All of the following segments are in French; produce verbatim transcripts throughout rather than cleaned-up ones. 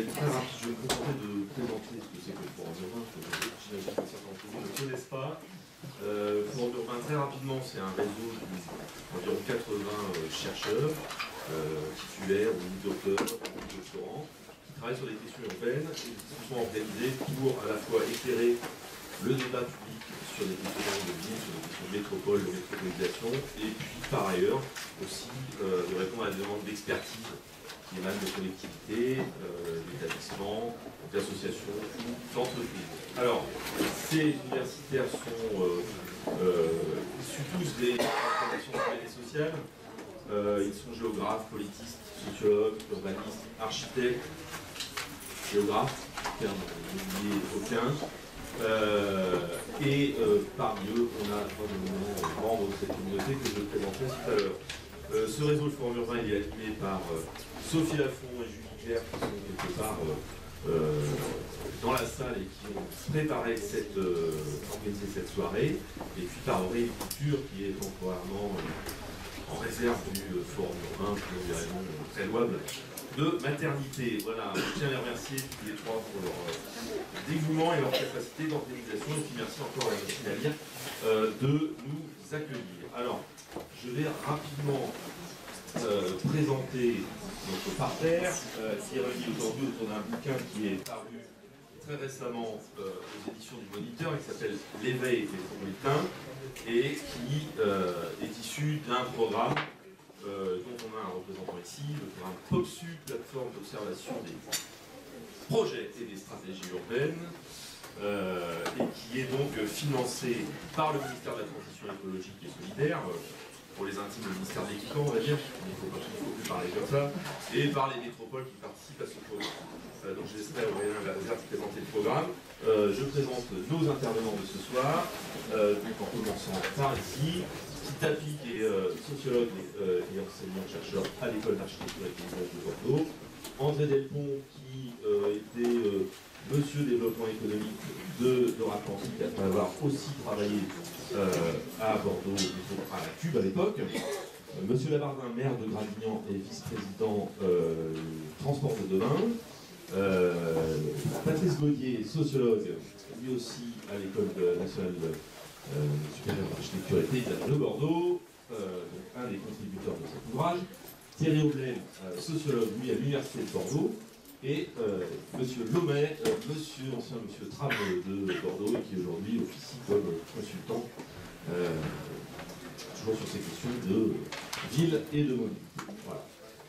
vais être très rapide, je vais me contenter de présenter ce que c'est que le forum urbain, parce que j'imagine que certains d'entre vous ne le connaissent pas. Euh, le forum urbain, très rapidement, c'est un réseau d'environ quatre-vingts euh, chercheurs, euh, titulaires ou docteurs, ou doctorants, qui travaillent sur des questions urbaines et qui se sont organisés pour à la fois éclairer le débat public sur des questions de ville, sur des questions de métropole, de métropolisation, et puis par ailleurs aussi euh, de répondre à des demandes d'expertise qui émanent de collectivités, euh, d'établissements, d'associations ou d'entreprises. Alors, ces universitaires sont euh, euh, issus tous des formations humaines et sociales. Euh, ils sont géographes, politistes, sociologues, urbanistes, architectes, géographes, terme n'oubliez aucun. Euh, et euh, parmi eux, on a probablement membres de cette communauté que je présenterai tout à l'heure. Euh, ce réseau, le Forum Urbain, il est animé par euh, Sophie Lafont et Julie Claire, qui sont quelque part euh, euh, dans la salle et qui ont préparé cette, euh, organisé cette soirée, et puis par Aurélie Couture, qui est temporairement euh, en réserve du euh, Forum Urbain, pour des raisons euh, très louables de maternité. Voilà, je tiens à les remercier tous les trois pour leur euh, dévouement et leur capacité d'organisation, et puis merci encore à la Navire euh, de nous accueillir. Alors, je vais rapidement euh, présenter notre parterre, euh, qui est réuni aujourd'hui autour d'un bouquin qui est paru très récemment euh, aux éditions du Moniteur, qui s'appelle L'éveil métropolitain, et qui euh, est issu d'un programme Euh, dont on a un représentant ici, le programme POPSU, plateforme d'observation des projets et des stratégies urbaines, euh, et qui est donc financé par le ministère de la Transition écologique et solidaire, euh, pour les intimes le ministère de l'équipement, on va dire, il ne faut, faut plus parler comme ça, et par les métropoles qui participent à ce programme. Euh, donc je laisserai Aurélien Lazare présenter le programme. Euh, je présente nos intervenants de ce soir, euh, donc en commençant par ici. Tapi, qui est euh, sociologue et, euh, et enseignant-chercheur à l'école d'architecture et paysage de Bordeaux. André Delpont, qui euh, était euh, monsieur développement économique de l'Europe Atlantique, après avoir aussi travaillé euh, à Bordeaux, à la Cube à l'époque. Euh, monsieur Labardin, maire de Gradignan et vice-président euh, Transport de demain. Euh, Patrice Gaudier, sociologue, lui aussi à l'école nationale de Euh, supérieur d'architecture et paysage de Bordeaux, euh, donc un des contributeurs de cet ouvrage. Thierry Aublaine, euh, sociologue, lui, à l'Université de Bordeaux, et euh, monsieur Lomet, euh, monsieur, ancien monsieur Tram de Bordeaux, et qui aujourd'hui officie comme consultant, euh, toujours sur ces questions de ville et de mobilité. Voilà.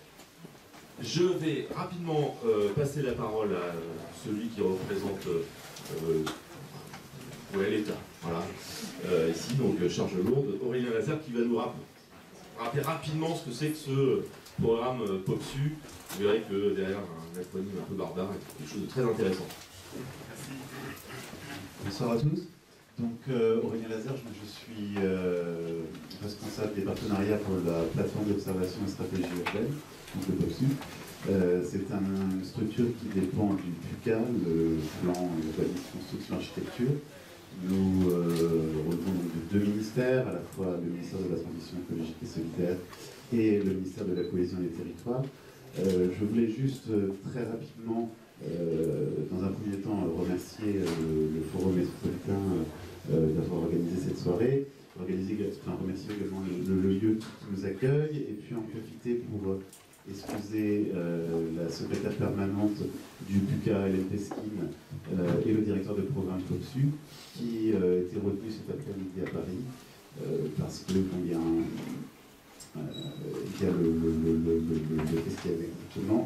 Je vais rapidement euh, passer la parole à celui qui représente euh, ouais, l'État. Voilà. Euh, ici, donc, charge lourde, Aurélien Lazare, qui va nous rappeler, rappeler rapidement ce que c'est que ce programme euh, POPSU. Vous verrez que derrière un acronyme un peu barbare, il y a quelque chose de très intéressant. Merci. Bonsoir à tous. Donc, euh, Aurélien Lazare, je, je suis euh, responsable des partenariats pour la plateforme d'observation et stratégie urbaine, donc le POPSU. Euh, c'est un, une structure qui dépend du PUCA, le plan urbanisme, construction, architecture. Nous euh, relevons donc de deux ministères, à la fois le ministère de la Transition écologique et solidaire et le ministère de la Cohésion des territoires. Euh, je voulais juste euh, très rapidement, euh, dans un premier temps, remercier euh, le, le Forum métropolitain euh, d'avoir organisé cette soirée, organiser, enfin, remercier également le, le, le lieu qui nous accueille, et puis en profiter pour euh, excuser euh, la secrétaire permanente du PUCA L M P Skin euh, et le directeur de programme POPSU qui euh, était retenu cet après-midi à Paris euh, parce que bon, il y a, un, euh, il y a le, le, le, le, le, le qu'est-ce qu'il y avait exactement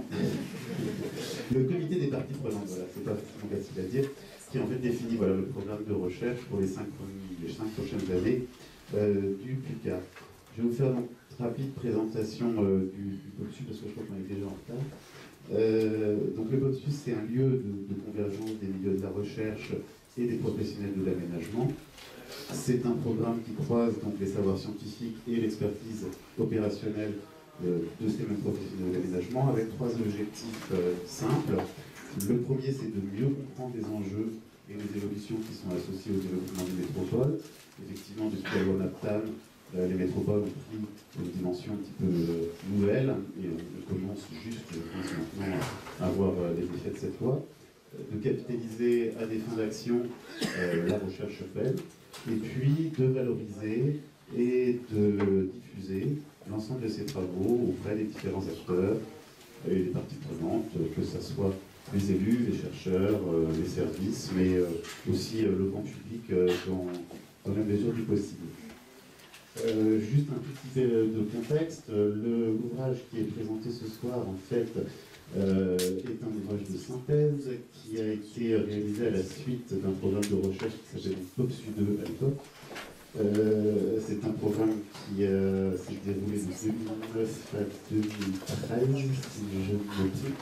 le comité des parties prenantes, voilà, c'est pas forcément facile à dire, qui en fait définit voilà, le programme de recherche pour les cinq, les cinq prochaines années euh, du PUCA. Je vais vous faire donc une rapide présentation euh, du, du POPSU, parce que je crois qu'on est déjà en retard. Euh, donc le POPSU, c'est un lieu de, de convergence des milieux de la recherche et des professionnels de l'aménagement. C'est un programme qui croise donc les savoirs scientifiques et l'expertise opérationnelle euh, de ces mêmes professionnels de l'aménagement, avec trois objectifs euh, simples. Le premier, c'est de mieux comprendre les enjeux et les évolutions qui sont associées au développement des métropoles. Effectivement, depuis la loi NAPTAM, euh, les métropoles ont pris une dimension un petit peu euh, nouvelle, et on, on commence juste, je pense maintenant, à voir euh, les effets de cette loi, euh, de capitaliser à des fins d'action euh, la recherche faite, et puis de valoriser et de diffuser l'ensemble de ces travaux auprès des différents acteurs et des parties prenantes, que ce soit les élus, les chercheurs, euh, les services, mais euh, aussi euh, le grand public euh, dans, dans la mesure du possible. Euh, juste un petit peu de contexte, l'ouvrage qui est présenté ce soir, en fait, euh, est un ouvrage de synthèse qui a été réalisé à la suite d'un programme de recherche qui s'appelle POPSU deux à l'époque. Euh, c'est un programme qui euh, s'est déroulé de deux mille neuf à deux mille treize, si je ne me trompe.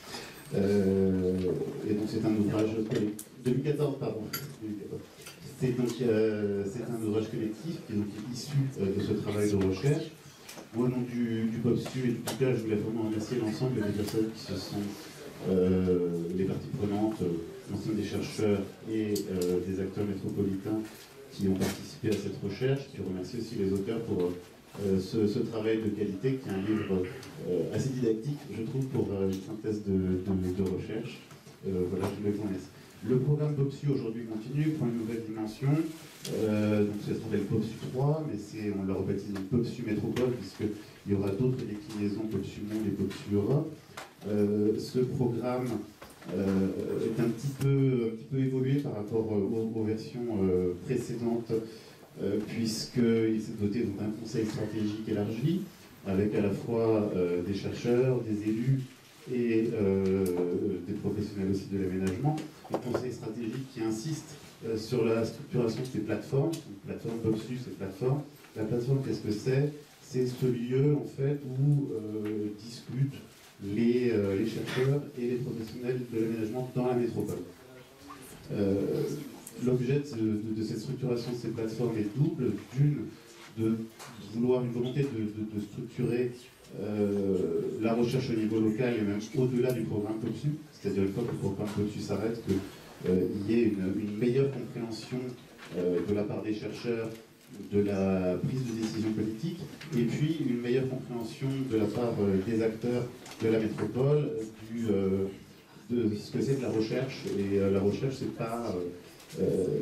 Euh, et donc c'est un ouvrage deux mille quatorze, pardon. C'est donc euh, c'est un ouvrage collectif qui est donc issu euh, de ce travail de recherche. Au nom du, du POPSU et du P I C A, je voulais vraiment remercier l'ensemble des personnes qui se sont, euh, les parties prenantes, euh, l'ensemble des chercheurs et euh, des acteurs métropolitains qui ont participé à cette recherche. Je remercie aussi les auteurs pour euh, ce, ce travail de qualité, qui est un livre euh, assez didactique, je trouve, pour euh, une synthèse de, de, de recherche. Euh, voilà, je vous remercie. Le programme POPSU aujourd'hui continue, prend une nouvelle dimension. Euh, donc ça s'appelle POPSU trois, mais on l'a rebaptisé POPSU Métropole, puisqu'il y aura d'autres déclinaisons, POPSU Monde et POPSU Europe. Euh, ce programme euh, est un petit, peu, un petit peu évolué par rapport aux, aux versions euh, précédentes, euh, puisqu'il s'est doté d'un conseil stratégique élargi, avec à la fois euh, des chercheurs, des élus, et euh, des professionnels aussi de l'aménagement. Le conseil stratégique qui insiste euh, sur la structuration de ces plateformes. Donc, plateforme POPSU, c'est plateforme. La plateforme, qu'est-ce que c'est? C'est ce lieu, en fait, où euh, discutent les, euh, les chercheurs et les professionnels de l'aménagement dans la métropole. Euh, L'objet de, de, de cette structuration de ces plateformes est double. D'une, de vouloir une volonté de, de, de structurer Euh, la recherche au niveau local et même au-delà du programme POPSU, c'est-à-dire une fois que le programme POPSU s'arrête, qu'il euh, y ait une, une meilleure compréhension euh, de la part des chercheurs de la prise de décision politique, et puis une meilleure compréhension de la part euh, des acteurs de la métropole du, euh, de ce que c'est que la recherche. Et euh, la recherche, c'est pas, euh,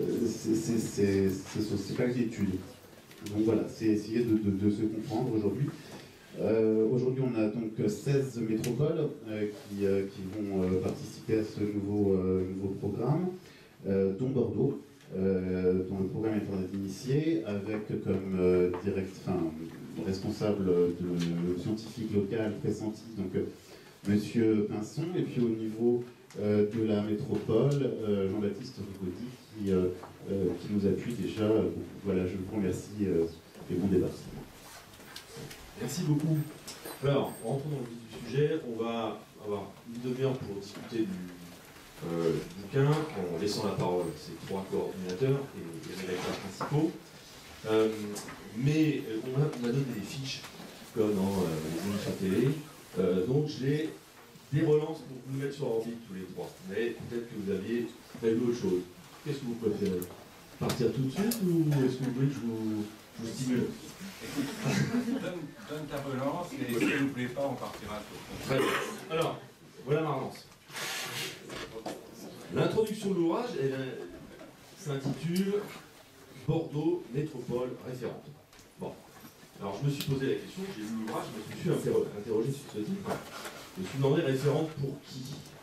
c'est pas une étude. Donc voilà, c'est essayer de, de, de se comprendre aujourd'hui. Euh, Aujourd'hui, on a donc seize métropoles euh, qui, euh, qui vont euh, participer à ce nouveau, euh, nouveau programme, euh, dont Bordeaux, euh, dont le programme est en train d'initier, avec comme euh, direct, enfin, responsable de scientifique local pressenti, donc euh, Monsieur Pinson, et puis au niveau euh, de la métropole, euh, Jean-Baptiste Rigaudy, qui, euh, euh, qui nous appuie déjà. Voilà, je vous remercie euh, et bon débat. Merci beaucoup. Alors, rentrons dans le vif du sujet. On va avoir une demi-heure pour discuter du, euh, du bouquin, en laissant la parole à ces trois coordinateurs et les rédacteurs principaux. Euh, mais on a, on a donné des fiches, comme dans euh, les émissions télé, euh, donc je les dérelance pour vous mettre sur orbite tous les trois. Mais peut-être que vous aviez prévu autre chose. Qu'est-ce que vous préférez? Partir tout de suite ou est-ce que vous voulez que je vous... Je vous stimule. Donne, donne ta relance et si ça ne vous plaît pas, on partira. Très bien. Alors, voilà ma relance. L'introduction de l'ouvrage s'intitule Bordeaux, métropole référente. Bon. Alors, je me suis posé la question, j'ai lu l'ouvrage, je me suis interro interrogé sur ce titre. Je me suis demandé référente pour qui?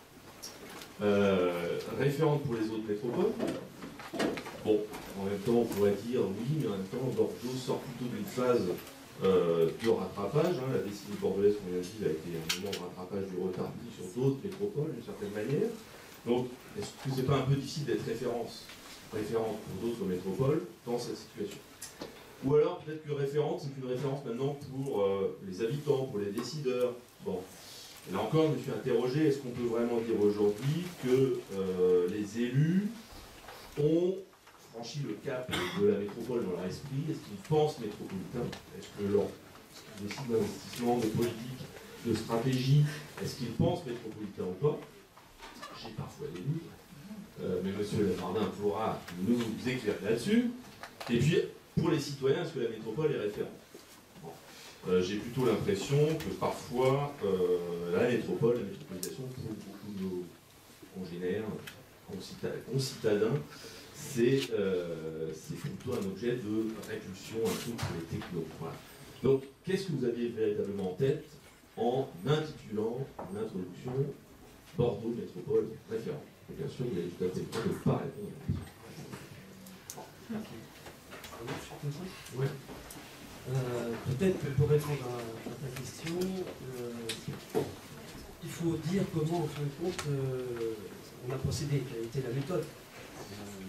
euh, Référente pour les autres métropoles. Bon, en même temps, on pourrait dire oui, mais en même temps, Bordeaux sort plutôt d'une phase euh, de rattrapage. Hein. La décennie bordelaise, comme on l'a dit, a été un moment de rattrapage du retard pris sur d'autres métropoles, d'une certaine manière. Donc, est-ce que c'est pas un peu difficile d'être référence, référente pour d'autres métropoles dans cette situation? Ou alors, peut-être que référente, c'est une référence maintenant pour euh, les habitants, pour les décideurs. Bon, là encore, je me suis interrogé, est-ce qu'on peut vraiment dire aujourd'hui que euh, les élus ont franchi le cap de la métropole dans leur esprit? Est-ce qu'ils pensent métropolitain? Est-ce que leur décident d'investissement, de politique, de stratégie, est-ce qu'ils pensent métropolitain ou pas? J'ai parfois des doutes, euh, mais M. Lamardin pourra nous éclairer là-dessus. Et puis, pour les citoyens, est-ce que la métropole est référente? euh, J'ai plutôt l'impression que parfois, euh, la métropole, la métropolisation, pour beaucoup de nos congénères, concitadins, c'est euh, plutôt un objet de répulsion un peu pour les technos. Voilà. Donc, qu'est-ce que vous aviez véritablement en tête en intitulant l'introduction Bordeaux Métropole référente? Et bien sûr, vous avez tout à fait le droit de ne pas répondre à la question. Ouais. Euh, Peut-être que pour répondre à, à ta question, euh, il faut dire comment, en fin de compte, euh, on a procédé, quelle a été la méthode, euh,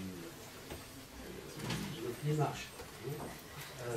notre démarche. Euh,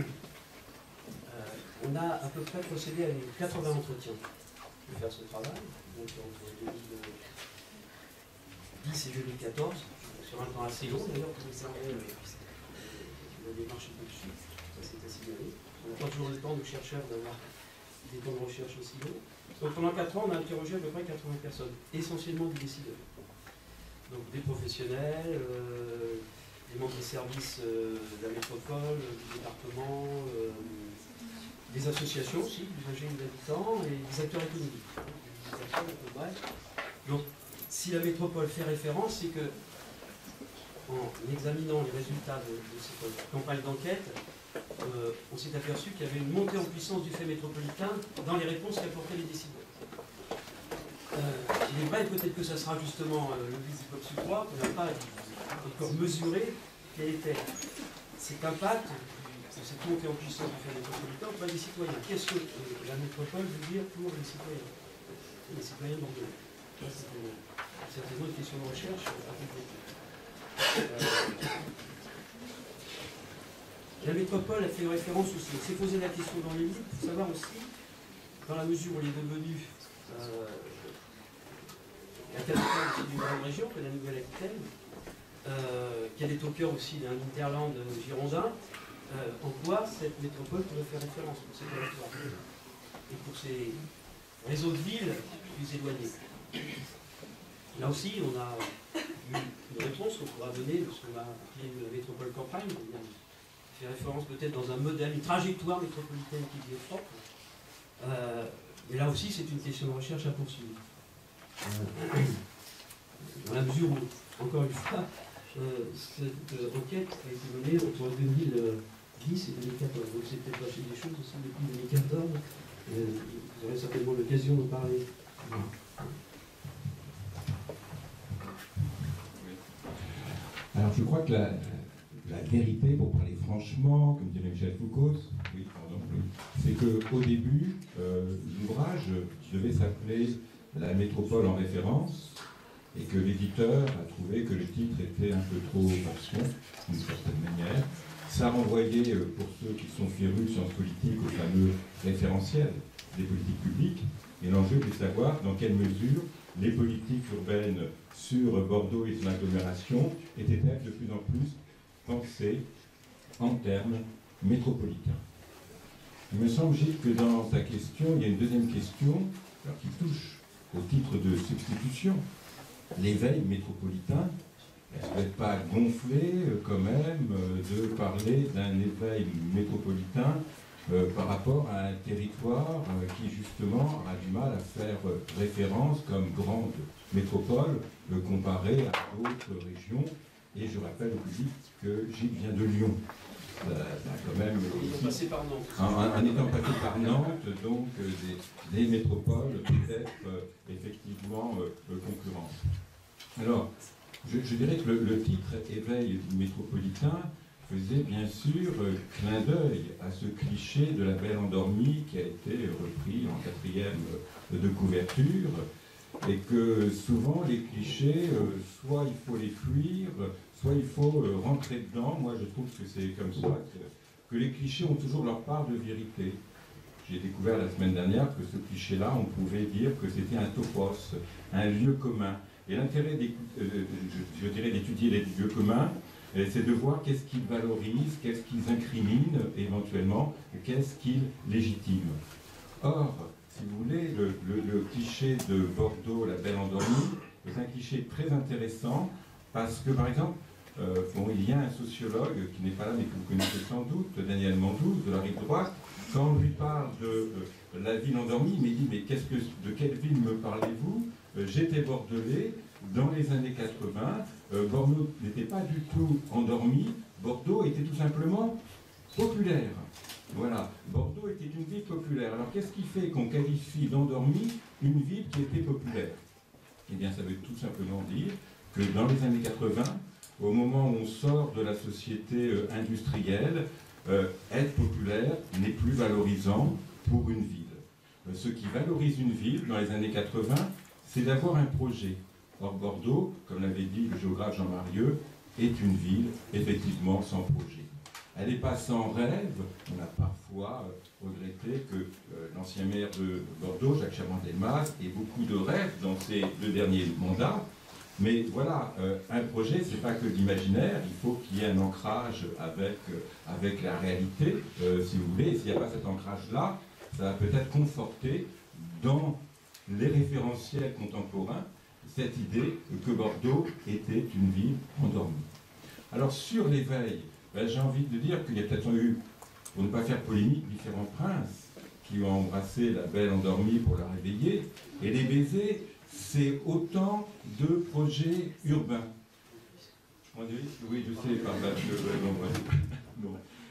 euh, on a à peu près procédé à quatre-vingts entretiens pour faire ce travail, donc entre deux mille dix et deux mille quatorze, sur un temps assez long d'ailleurs, pour observer la démarche un peu dessus, ça s'est assez bien allé. On n'a pas toujours le temps, nos chercheurs, d'avoir des temps de recherche aussi longs. Donc pendant quatre ans, on a interrogé à peu près quatre-vingts personnes, essentiellement des décideurs. Donc des professionnels, euh, des membres des services euh, de la métropole, euh, du département, euh, des associations aussi, des usagers et des habitants, et des acteurs économiques. Des acteurs, bref. Donc si la métropole fait référence, c'est que en examinant les résultats de, de cette campagne d'enquête, euh, on s'est aperçu qu'il y avait une montée en puissance du fait métropolitain dans les réponses qu'apportaient les décideurs. Euh, il est vrai, peut-être que ça sera justement euh, le but du COP trois, qu'on n'a pas encore mesuré quel était cet impact de cette montée en puissance du fait métropolitain auprès des citoyens. Qu'est-ce que euh, la métropole veut dire pour les citoyens, les citoyens bordelais? C'est certainement une question de recherche à compléter. Euh, la métropole a fait une référence aussi. On s'est posé la question dans les livres pour savoir aussi, dans la mesure où elle est devenue euh, la capitale aussi d'une grande région que la Nouvelle-Aquitaine, euh, qu'elle est au cœur aussi d'un hinterland girondin, euh, en quoi cette métropole pourrait faire référence pour ces territoires et pour ces réseaux de villes plus éloignés. Là aussi, on a une, une réponse qu'on pourra donner, parce qu'on a appelé une métropole campagne, on fait référence peut-être dans un modèle, une trajectoire métropolitaine qui lui est propre. Euh, mais là aussi, c'est une question de recherche à poursuivre. Euh, dans la mesure où, encore une fois, euh, cette euh, enquête a été menée entre deux mille dix et deux mille quatorze. Donc c'est peut-être passé des choses aussi depuis deux mille quatorze. Euh, vous aurez certainement l'occasion de parler. Alors je crois que la, la vérité, pour parler franchement, comme dirait Michel Foucault, oui, pardon, oui, c'est qu'au début, euh, l'ouvrage devait s'appeler La métropole en référence, et que l'éditeur a trouvé que le titre était un peu trop farçon, d'une certaine manière. Ça renvoyait, euh, pour ceux qui sont férus sciences politiques, au fameux référentiel des politiques publiques, et l'enjeu est de savoir dans quelle mesure les politiques urbaines sur Bordeaux et son agglomération étaient-elles de plus en plus pensées en termes métropolitains. Il me semble, Gilles, que dans ta question, il y a une deuxième question alors, qui touche au titre de substitution, l'éveil métropolitain. Est-ce que n'est pas gonflé euh, quand même euh, de parler d'un éveil métropolitain euh, par rapport à un territoire euh, qui justement a du mal à faire euh, référence comme grande métropole euh, comparée à d'autres régions? Et je rappelle au public que Gilles vient de Lyon. Ça, ça a quand même, passé par Nantes. En, en étant passé par Nantes, donc euh, des, des métropoles peut-être euh, effectivement euh, euh, concurrentes. Alors, je, je dirais que le, le titre Éveil métropolitain faisait bien sûr euh, clin d'œil à ce cliché de la belle endormie qui a été repris en quatrième euh, de couverture, et que souvent les clichés, euh, soit il faut les fuir, soit il faut euh, rentrer dedans. Moi je trouve que c'est comme ça, que, que les clichés ont toujours leur part de vérité. J'ai découvert la semaine dernière que ce cliché-là, on pouvait dire que c'était un topos, un lieu commun. Et l'intérêt, euh, je, je dirais, d'étudier les lieux communs, euh, c'est de voir qu'est-ce qu'ils valorisent, qu'est-ce qu'ils incriminent éventuellement, qu'est-ce qu'ils légitiment. Or, si vous voulez, le, le, le cliché de Bordeaux, la belle endormie, est un cliché très intéressant parce que, par exemple, euh, bon, il y a un sociologue qui n'est pas là, mais que vous connaissez sans doute, Daniel Mandouze, de la rive droite. Quand on lui parle de euh, la ville endormie, il me dit, mais qu'est-ce que, de quelle ville me parlez-vous? euh, J'étais bordelais, dans les années quatre-vingts, euh, Bordeaux n'était pas du tout endormi, Bordeaux était tout simplement populaire. Voilà, Bordeaux était une ville populaire. Alors qu'est-ce qui fait qu'on qualifie d'endormi une ville qui était populaire? Eh bien, ça veut tout simplement dire que dans les années quatre-vingts, au moment où on sort de la société euh, industrielle, euh, être populaire n'est plus valorisant pour une ville. Euh, ce qui valorise une ville dans les années quatre-vingts, c'est d'avoir un projet. Or, Bordeaux, comme l'avait dit le géographe Jean Marieux, est une ville effectivement sans projet. Elle n'est pas sans rêve. On a parfois euh, regretté que euh, l'ancien maire de Bordeaux, Jacques Chaban-Delmas, ait beaucoup de rêves dans ses deux derniers mandats. Mais voilà, euh, un projet, ce n'est pas que de l'imaginaire, il faut qu'il y ait un ancrage avec, euh, avec la réalité, euh, si vous voulez. Et s'il n'y a pas cet ancrage-là, ça va peut-être conforter dans les référentiels contemporains cette idée que Bordeaux était une ville endormie. Alors sur l'éveil, ben, j'ai envie de dire qu'il y a peut-être eu, pour ne pas faire polémique, différents princes qui ont embrassé la belle endormie pour la réveiller, et les baisers, c'est autant de projets urbains. Je m'en dis, oui, je sais, par là, je... non,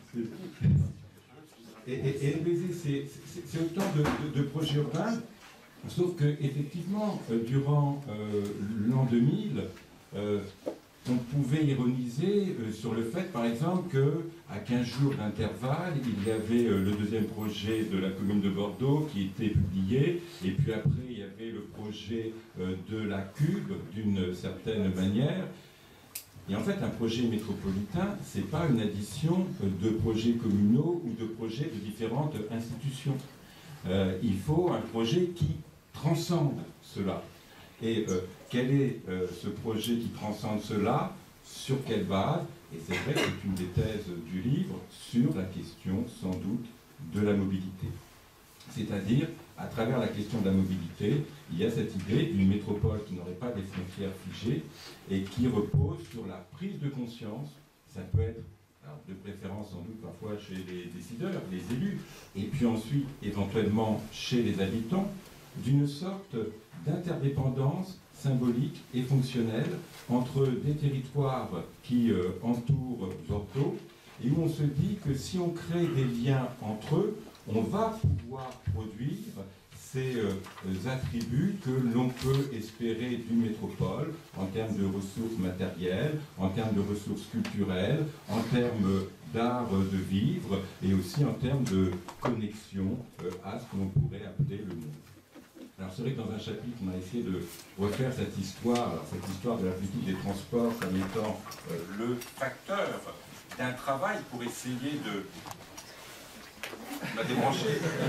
et, et, et les baisers, c'est autant de, de, de projets urbains, sauf que effectivement, euh, durant euh, l'an deux mille, euh, on pouvait ironiser euh, sur le fait, par exemple, qu'à quinze jours d'intervalle, il y avait euh, le deuxième projet de la commune de Bordeaux qui était publié, et puis après, il y avait le projet euh, de la Cube, d'une certaine manière. Et en fait, un projet métropolitain, ce n'est pas une addition de projets communaux ou de projets de différentes institutions. Euh, il faut un projet qui transcende cela. Et euh, quel est euh, ce projet qui transcende cela? Sur quelle base? Et c'est vrai que c'est une des thèses du livre sur la question, sans doute, de la mobilité. C'est-à-dire, à travers la question de la mobilité, il y a cette idée d'une métropole qui n'aurait pas des frontières figées et qui repose sur la prise de conscience. Ça peut être, alors, de préférence sans doute parfois chez les décideurs, les élus, et puis ensuite éventuellement chez les habitants, d'une sorte d'interdépendance symbolique et fonctionnelle entre des territoires qui euh, entourent Bordeaux et où on se dit que si on crée des liens entre eux, on va pouvoir produire ces euh, attributs que l'on peut espérer d'une métropole en termes de ressources matérielles, en termes de ressources culturelles, en termes d'art de vivre et aussi en termes de connexion euh, à ce que l'on pourrait appeler le monde. Alors c'est vrai que dans un chapitre, on a essayé de refaire cette histoire, alors cette histoire de la politique des transports comme étant euh, le facteur d'un travail pour essayer de... On l'a débranché.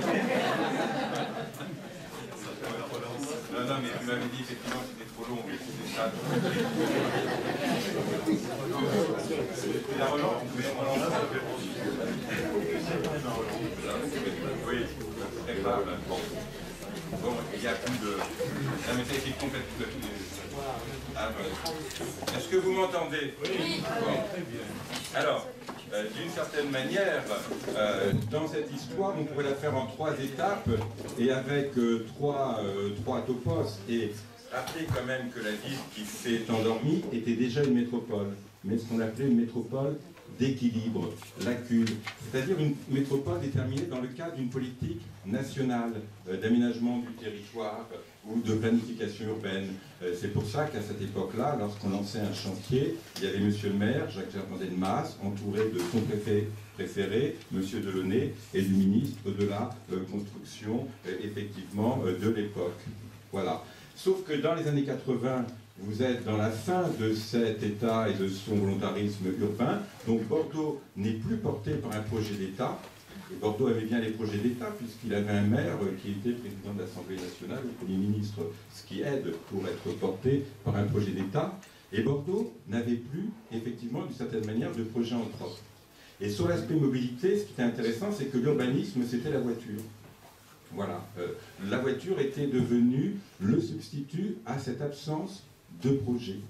Non, non, mais vous m'avez dit effectivement que c'était trop long, mais c'était ça. La relance, vous pouvez relancer. Oui, très grave. Bon. Bon, il n'y a plus de... Non, mais ça a été complètement... Ah, voilà. Est-ce que vous m'entendez? Oui. Bon. Très bien. Alors, euh, d'une certaine manière, euh, dans cette histoire, on pourrait la faire en trois étapes et avec euh, trois, euh, trois topos. Et rappelez quand même que la ville qui s'est endormie était déjà une métropole, mais ce qu'on appelait une métropole d'équilibre, lacune, c'est-à-dire une métropole déterminée dans le cadre d'une politique nationale euh, d'aménagement du territoire ou de planification urbaine. Euh, c'est pour ça qu'à cette époque-là, lorsqu'on lançait un chantier, il y avait monsieur le maire, Jacques Chaban-Delmas, entouré de son préfet préféré, monsieur Delaunay, et du ministre de la euh, construction, euh, effectivement, euh, de l'époque. Voilà. Sauf que dans les années quatre-vingts, vous êtes dans la fin de cet État et de son volontarisme urbain, donc Bordeaux n'est plus porté par un projet d'État, et Bordeaux avait bien les projets d'État, puisqu'il avait un maire qui était président de l'Assemblée nationale, le Premier ministre, ce qui aide pour être porté par un projet d'État, et Bordeaux n'avait plus, effectivement, d'une certaine manière, de projet en propre. Et sur l'aspect mobilité, ce qui était intéressant, c'est que l'urbanisme, c'était la voiture. Voilà, euh, la voiture était devenue le substitut à cette absence de projet.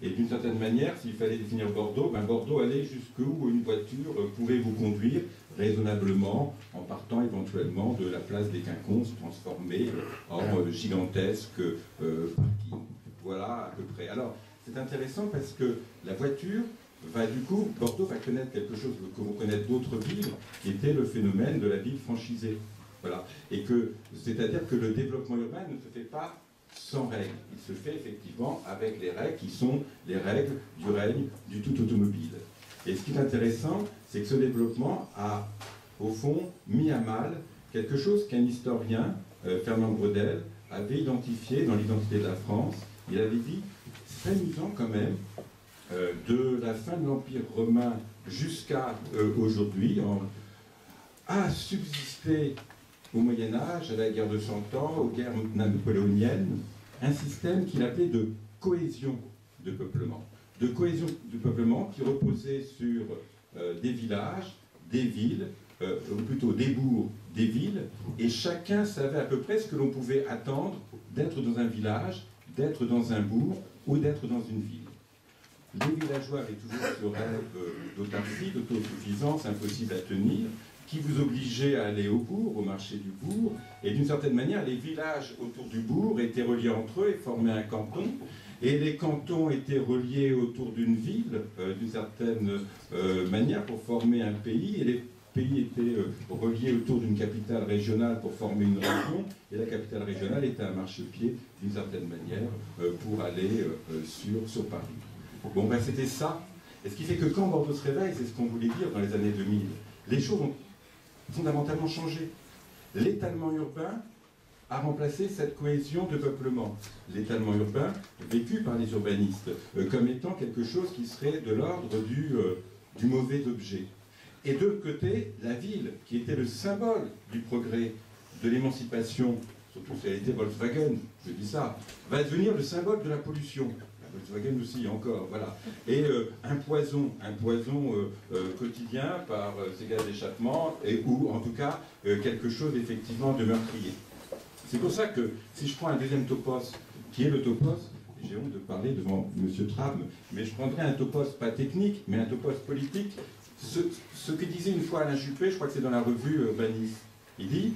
Et d'une certaine manière, s'il fallait définir Bordeaux, ben Bordeaux allait jusqu'où une voiture pouvait vous conduire raisonnablement, en partant éventuellement de la place des Quinconces transformée en euh, gigantesque euh, parking. Voilà à peu près. Alors, c'est intéressant parce que la voiture va du coup, Bordeaux va connaître quelque chose que vont connaître d'autres villes, qui était le phénomène de la ville franchisée. Voilà. Et que, c'est-à-dire que le développement urbain ne se fait pas sans règles. Il se fait effectivement avec les règles qui sont les règles du règne du tout automobile. Et ce qui est intéressant, c'est que ce développement a, au fond, mis à mal quelque chose qu'un historien, euh, Fernand Braudel, avait identifié dans l'identité de la France. Il avait dit, c'est amusant quand même, euh, de la fin de l'Empire romain jusqu'à euh, aujourd'hui, en, a subsisté au Moyen-Âge, à la guerre de Cent Ans, aux guerres napoléoniennes, un système qu'il appelait de cohésion de peuplement. De cohésion de peuplement qui reposait sur euh, des villages, des villes, euh, ou plutôt des bourgs, des villes, et chacun savait à peu près ce que l'on pouvait attendre d'être dans un village, d'être dans un bourg ou d'être dans une ville. Les villageois avaient toujours ce rêve d'autarcie, d'autosuffisance impossible à tenir, qui vous obligeait à aller au bourg, au marché du bourg, et d'une certaine manière, les villages autour du bourg étaient reliés entre eux et formaient un canton, et les cantons étaient reliés autour d'une ville, euh, d'une certaine euh, manière, pour former un pays, et les pays étaient euh, reliés autour d'une capitale régionale pour former une région, et la capitale régionale était un marchepied, d'une certaine manière, euh, pour aller euh, sur, sur Paris. Bon, ben c'était ça. Et ce qui fait que quand Bordeaux se réveille, c'est ce qu'on voulait dire dans les années deux mille, les choses ont fondamentalement changé. L'étalement urbain a remplacé cette cohésion de peuplement. L'étalement urbain, vécu par les urbanistes, euh, comme étant quelque chose qui serait de l'ordre du, euh, du mauvais objet. Et de l'autre côté, la ville, qui était le symbole du progrès, de l'émancipation, surtout si elle était Volkswagen, je dis ça, va devenir le symbole de la pollution. Volkswagen aussi, encore, voilà. Et euh, un poison, un poison euh, euh, quotidien par euh, ces gaz d'échappement, et ou en tout cas euh, quelque chose effectivement de meurtrier. C'est pour ça que si je prends un deuxième topos, qui est le topos, j'ai honte de parler devant M. Tram, mais je prendrais un topos pas technique, mais un topos politique. Ce, ce que disait une fois Alain Juppé, je crois que c'est dans la revue Urbanisme, il dit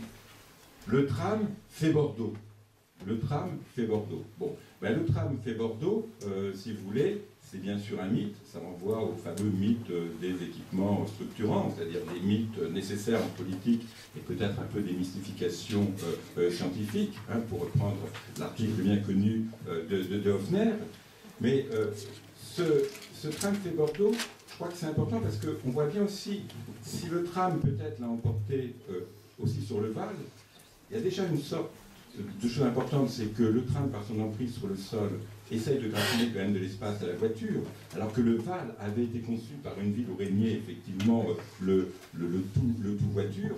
« Le tram fait Bordeaux ». Le tram fait Bordeaux. Bon, ben le tram fait Bordeaux, euh, si vous voulez, c'est bien sûr un mythe. Ça renvoie au fameux mythe euh, des équipements structurants, c'est-à-dire des mythes nécessaires en politique et peut-être un peu des mystifications euh, euh, scientifiques, hein, pour reprendre l'article bien connu euh, de, de, de Hoffner. Mais euh, ce, ce tram fait Bordeaux, je crois que c'est important parce qu'on voit bien aussi, si le tram peut-être l'a emporté euh, aussi sur le Val, il y a déjà une sorte deux choses importantes, c'est que le train, par son emprise sur le sol, essaye de grappiller quand même de l'espace à la voiture, alors que le Val avait été conçu par une ville où régnait effectivement le, le, le, tout, le tout voiture.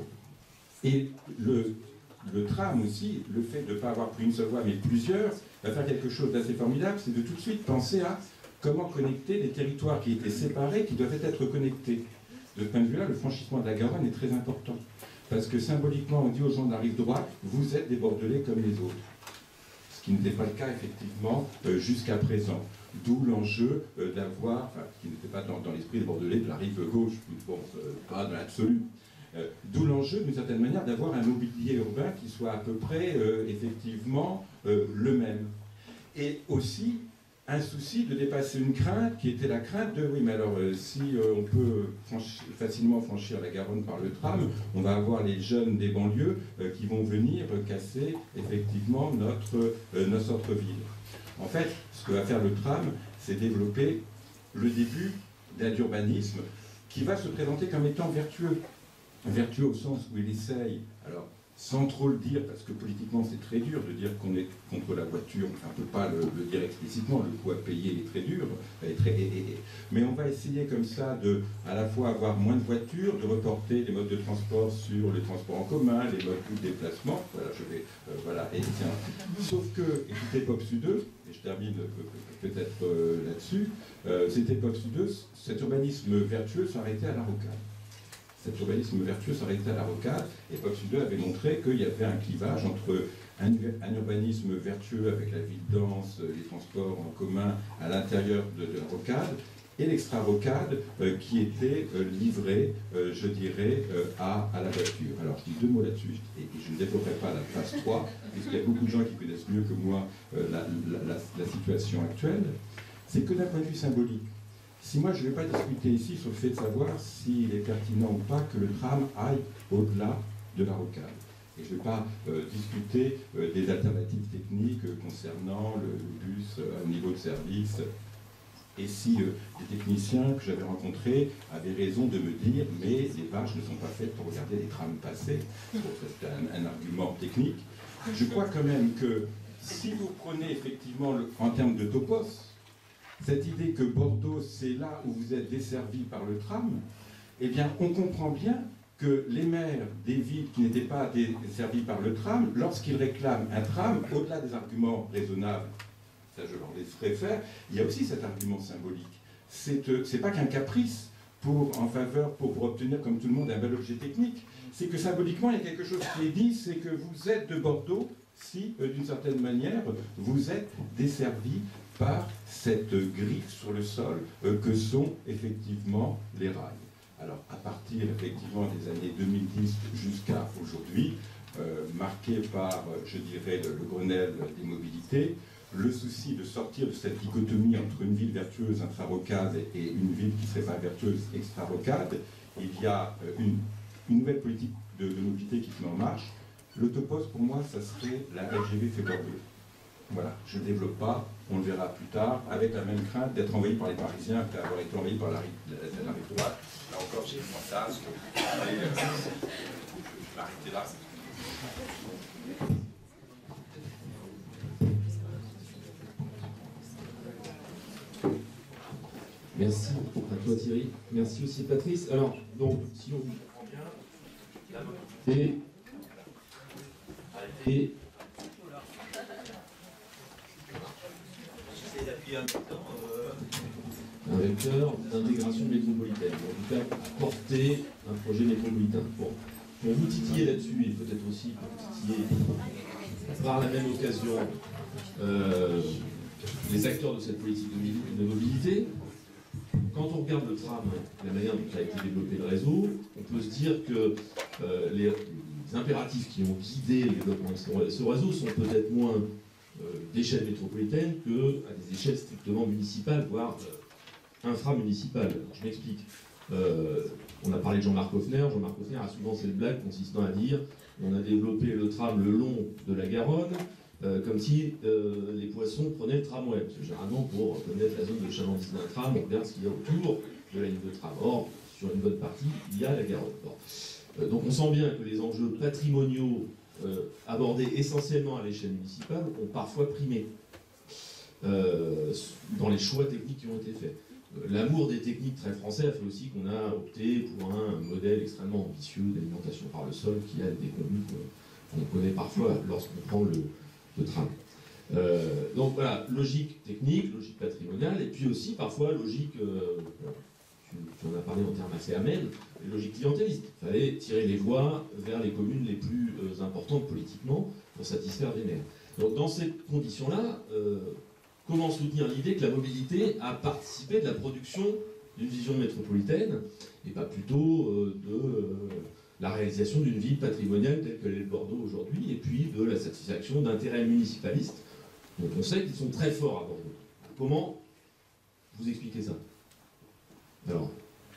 Et le, le tram aussi, le fait de ne pas avoir pris une seule voie, mais plusieurs, va faire quelque chose d'assez formidable, c'est de tout de suite penser à comment connecter les territoires qui étaient séparés, qui doivent être connectés. De ce point de vue-là, le franchissement de la Garonne est très important. Parce que symboliquement, on dit aux gens de la rive droite, vous êtes des Bordelais comme les autres. Ce qui n'était pas le cas, effectivement, euh, jusqu'à présent. D'où l'enjeu euh, d'avoir, enfin, qui n'était pas dans, dans l'esprit des Bordelais de la rive gauche, bon, euh, pas dans l'absolu. Euh, D'où l'enjeu, d'une certaine manière, d'avoir un mobilier urbain qui soit à peu près, euh, effectivement, euh, le même. Et aussi, un souci de dépasser une crainte qui était la crainte de, oui, mais alors, euh, si euh, on peut franchi, facilement franchir la Garonne par le tram, on va avoir les jeunes des banlieues euh, qui vont venir euh, casser, effectivement, notre, euh, notre centre-ville. En fait, ce que va faire le tram, c'est développer le début d'un urbanisme qui va se présenter comme étant vertueux. Vertueux au sens où il essaye, alors, sans trop le dire, parce que politiquement c'est très dur de dire qu'on est contre la voiture, enfin, on ne peut pas le, le dire explicitement, le coût à payer est très dur, est très, et, et, mais on va essayer comme ça de à la fois avoir moins de voitures, de reporter les modes de transport sur les transports en commun, les modes de déplacement, voilà, je vais, euh, voilà, et tiens. Sauf que, écoutez Pop Sudeux, et je termine peut-être euh, là-dessus, euh, c'était Pop Sudeux, cet urbanisme vertueux s'arrêtait à la rocade. Cet urbanisme vertueux s'arrêtait à la rocade, et Pop Sudeux avait montré qu'il y avait un clivage entre un, un urbanisme vertueux avec la ville dense, les transports en commun à l'intérieur de, de la rocade, et l'extra-rocade euh, qui était euh, livrée, euh, je dirais, euh, à, à la voiture. Alors je dis deux mots là-dessus, et, et je ne développerai pas la phase trois, puisqu'il y a beaucoup de gens qui connaissent mieux que moi euh, la, la, la, la situation actuelle. C'est que d'un point de vue symbolique, si moi je ne vais pas discuter ici sur le fait de savoir s'il est pertinent ou pas que le tram aille au-delà de la rocade. Et je ne vais pas euh, discuter euh, des alternatives techniques euh, concernant le, le bus euh, à niveau de service. Et si euh, les techniciens que j'avais rencontrés avaient raison de me dire « mais les vaches ne sont pas faites pour regarder les trams passer ». Bon, c'est un, un argument technique. Je crois quand même que si vous prenez effectivement, le, en termes de topos, cette idée que Bordeaux, c'est là où vous êtes desservi par le tram, eh bien, on comprend bien que les maires des villes qui n'étaient pas desservis par le tram, lorsqu'ils réclament un tram, au-delà des arguments raisonnables, ça je leur laisserai faire, il y a aussi cet argument symbolique. C'est euh, pas qu'un caprice pour, en faveur, pour, pour obtenir, comme tout le monde, un bel objet technique. C'est que symboliquement, il y a quelque chose qui est dit, c'est que vous êtes de Bordeaux si, euh, d'une certaine manière, vous êtes desservi par cette griffe sur le sol euh, que sont effectivement les rails. Alors, à partir effectivement des années deux mille dix jusqu'à aujourd'hui, euh, marqué par, euh, je dirais, le, le Grenelle des mobilités, le souci de sortir de cette dichotomie entre une ville vertueuse intra-rocade et une ville qui ne serait pas vertueuse extra-rocade, il y a euh, une, une nouvelle politique de, de mobilité qui se met en marche. Le topos, pour moi, ça serait la L G V fait Bordeaux. Voilà, je ne développe pas, on le verra plus tard, avec la même crainte d'être envahi par les Parisiens après avoir été envahi par la, la, la, la rive droite. Là encore, j'ai mon fantasme. Et euh, je vais m'arrêter là. Merci à toi Thierry. Merci aussi Patrice. Alors, donc, si on vous comprend bien, la mobilité et un vecteur d'intégration métropolitaine, en tout cas porter un projet métropolitain. Bon, pour vous titiller là-dessus, et peut-être aussi pour vous titiller par la même occasion euh, les acteurs de cette politique de mobilité, quand on regarde le tram, la manière dont a été développé le réseau, on peut se dire que euh, les, les impératifs qui ont guidé le développement de ce réseau sont peut-être moins euh, d'échelle métropolitaine qu'à des échelles strictement municipales, voire euh, inframunicipales. Alors, je m'explique. Euh, on a parlé de Jean-Marc Hoffner. Jean-Marc Hoffner a souvent cette blague consistant à dire on a développé le tram le long de la Garonne, Euh, comme si euh, les poissons prenaient le tramway. Parce que généralement, pour connaître la zone de chalandise d'un tram, on regarde ce qu'il y a autour de la ligne de tram. Or, sur une bonne partie, il y a la Garonne. Bon. Euh, donc on sent bien que les enjeux patrimoniaux euh, abordés essentiellement à l'échelle municipale ont parfois primé euh, dans les choix techniques qui ont été faits. Euh, L'amour des techniques très français a fait aussi qu'on a opté pour un modèle extrêmement ambitieux d'alimentation par le sol qui a des contenus qu'on connaît parfois lorsqu'on prend le de tram. Euh, donc voilà, logique technique, logique patrimoniale, et puis aussi parfois logique, euh, tu, tu en as parlé en termes assez amènes, logique clientéliste. Il fallait tirer les voies vers les communes les plus euh, importantes politiquement pour satisfaire des maires. Donc dans ces conditions-là, euh, comment soutenir l'idée que la mobilité a participé de la production d'une vision métropolitaine, et pas plutôt euh, de... Euh, la réalisation d'une ville patrimoniale telle que l'est le Bordeaux aujourd'hui, et puis de la satisfaction d'intérêts municipalistes, dont on sait qu'ils sont très forts à Bordeaux. Comment vous expliquez ça? Alors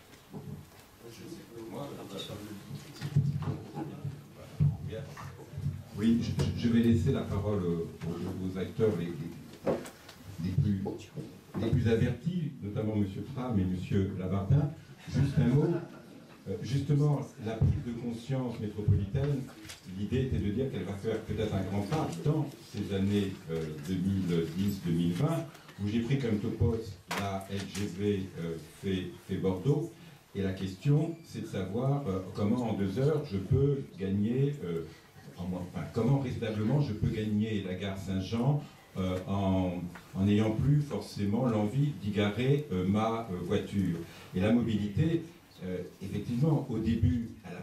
Oui, je, je vais laisser la parole aux, aux acteurs les, les, les, plus, les plus avertis, notamment M. Tram et M. Lavardin. Juste un mot. Euh, justement, la prise de conscience métropolitaine, l'idée était de dire qu'elle va faire peut-être un grand pas dans ces années euh, deux mille dix deux mille vingt, où j'ai pris comme topos la L G V euh, fait, fait Bordeaux. Et la question, c'est de savoir euh, comment en deux heures je peux gagner, euh, en, enfin, comment raisonnablement je peux gagner la gare Saint-Jean euh, en n'ayant plus forcément l'envie d'y garer euh, ma euh, voiture. Et la mobilité, Euh, effectivement, au début, elle a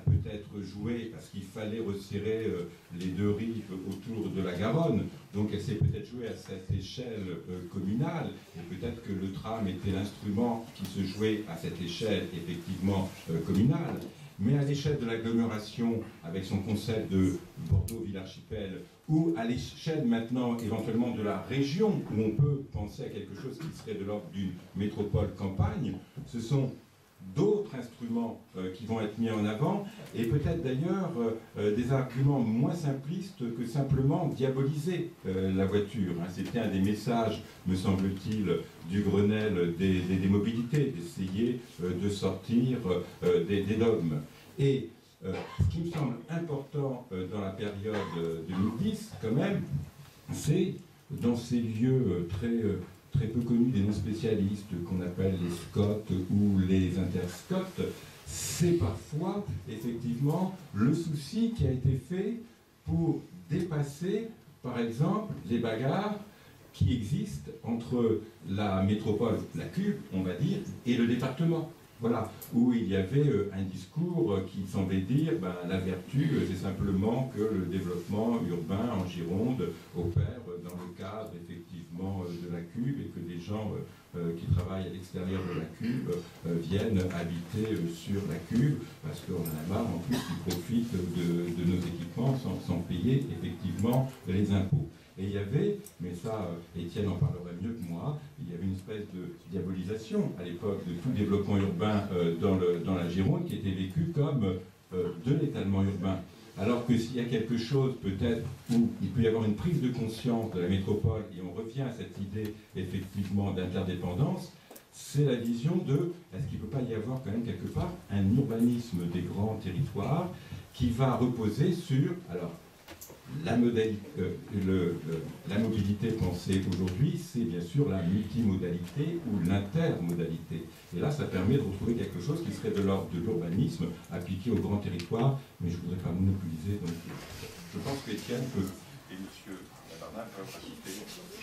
peut-être joué parce qu'il fallait resserrer euh, les deux rives autour de la Garonne. Donc elle s'est peut-être jouée à cette échelle euh, communale, et peut-être que le tram était l'instrument qui se jouait à cette échelle effectivement euh, communale. Mais à l'échelle de l'agglomération, avec son concept de Bordeaux-Ville-Archipel, ou à l'échelle maintenant éventuellement de la région, où on peut penser à quelque chose qui serait de l'ordre d'une métropole-campagne, ce sont d'autres instruments euh, qui vont être mis en avant, et peut-être d'ailleurs euh, euh, des arguments moins simplistes que simplement diaboliser euh, la voiture. Hein. C'était un des messages, me semble-t-il, du Grenelle des, des, des mobilités, d'essayer euh, de sortir euh, des, des dogmes. Et euh, ce qui me semble important euh, dans la période euh, deux mille dix, quand même, c'est dans ces lieux euh, très... Euh, très peu connus des non-spécialistes qu'on appelle les Scots ou les interscots, c'est parfois effectivement le souci qui a été fait pour dépasser, par exemple, les bagarres qui existent entre la métropole, la Cube, on va dire, et le département. Voilà, où il y avait un discours qui semblait dire ben, la vertu, c'est simplement que le développement urbain en Gironde opère dans le cadre effectivement de la Cube et que des gens euh, qui travaillent à l'extérieur de la Cube euh, viennent habiter euh, sur la Cube parce qu'on en a marre en plus qu'ils profitent de, de nos équipements sans, sans payer effectivement les impôts. Et il y avait, mais ça, Étienne en parlerait mieux que moi, il y avait une espèce de diabolisation à l'époque de tout développement urbain euh, dans, le, dans la Gironde qui était vécu comme euh, de l'étalement urbain. Alors que s'il y a quelque chose peut-être où il peut y avoir une prise de conscience de la métropole, et on revient à cette idée effectivement d'interdépendance, c'est la vision de est-ce qu'il ne peut pas y avoir quand même quelque part un urbanisme des grands territoires qui va reposer sur... alors La, modalité, euh, le, le, la mobilité pensée aujourd'hui, c'est bien sûr la multimodalité ou l'intermodalité. Et là, ça permet de retrouver quelque chose qui serait de l'ordre de l'urbanisme appliqué au grand territoire, mais je ne voudrais pas monopoliser. Donc, je pense qu'Étienne peut, et M. Labarna peuvent rajouter.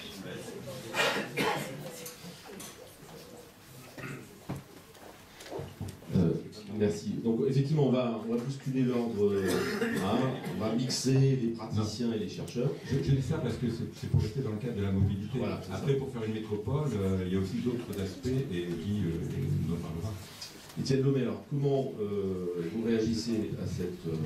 Euh, merci. Donc effectivement, on va, on va bousculer l'ordre, hein, on va mixer les praticiens non. et les chercheurs. Je, je dis ça parce que c'est pour rester dans le cadre de la mobilité. Voilà, après, ça. Pour faire une métropole, euh, il y a aussi d'autres aspects et Guy euh, nous en parlera. Étienne Lomé, alors comment euh, vous réagissez à cette, euh,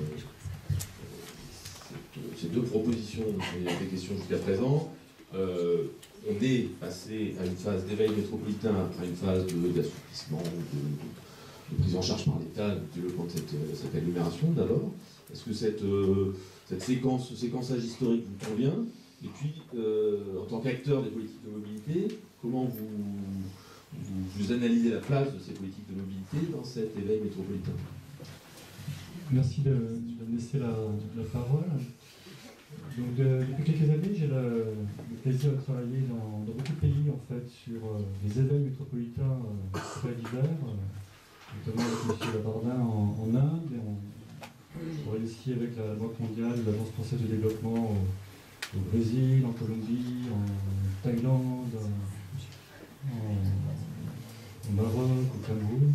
cette, ces deux propositions dont des questions jusqu'à présent? euh, On est passé à une phase d'éveil métropolitain, à une phase d'assouplissement, de, de, de prise en charge par l'État, du développement de cette, cette agglomération d'abord. Est-ce que cette, euh, cette séquence, ce séquençage historique vous convient? Et puis, euh, en tant qu'acteur des politiques de mobilité, comment vous, vous, vous analysez la place de ces politiques de mobilité dans cet éveil métropolitain? Merci de, de me laisser la, la parole. Donc, de, depuis quelques années, j'ai le, le plaisir de travailler dans, dans beaucoup de pays en fait, sur euh, les éveils métropolitains euh, très divers, euh, notamment avec M. Labarna en, en Inde. Et on, je travaille aussi avec la Banque mondiale, l'Agence française de développement au, au Brésil, en Colombie, en Thaïlande, en, au Maroc, au Cameroun.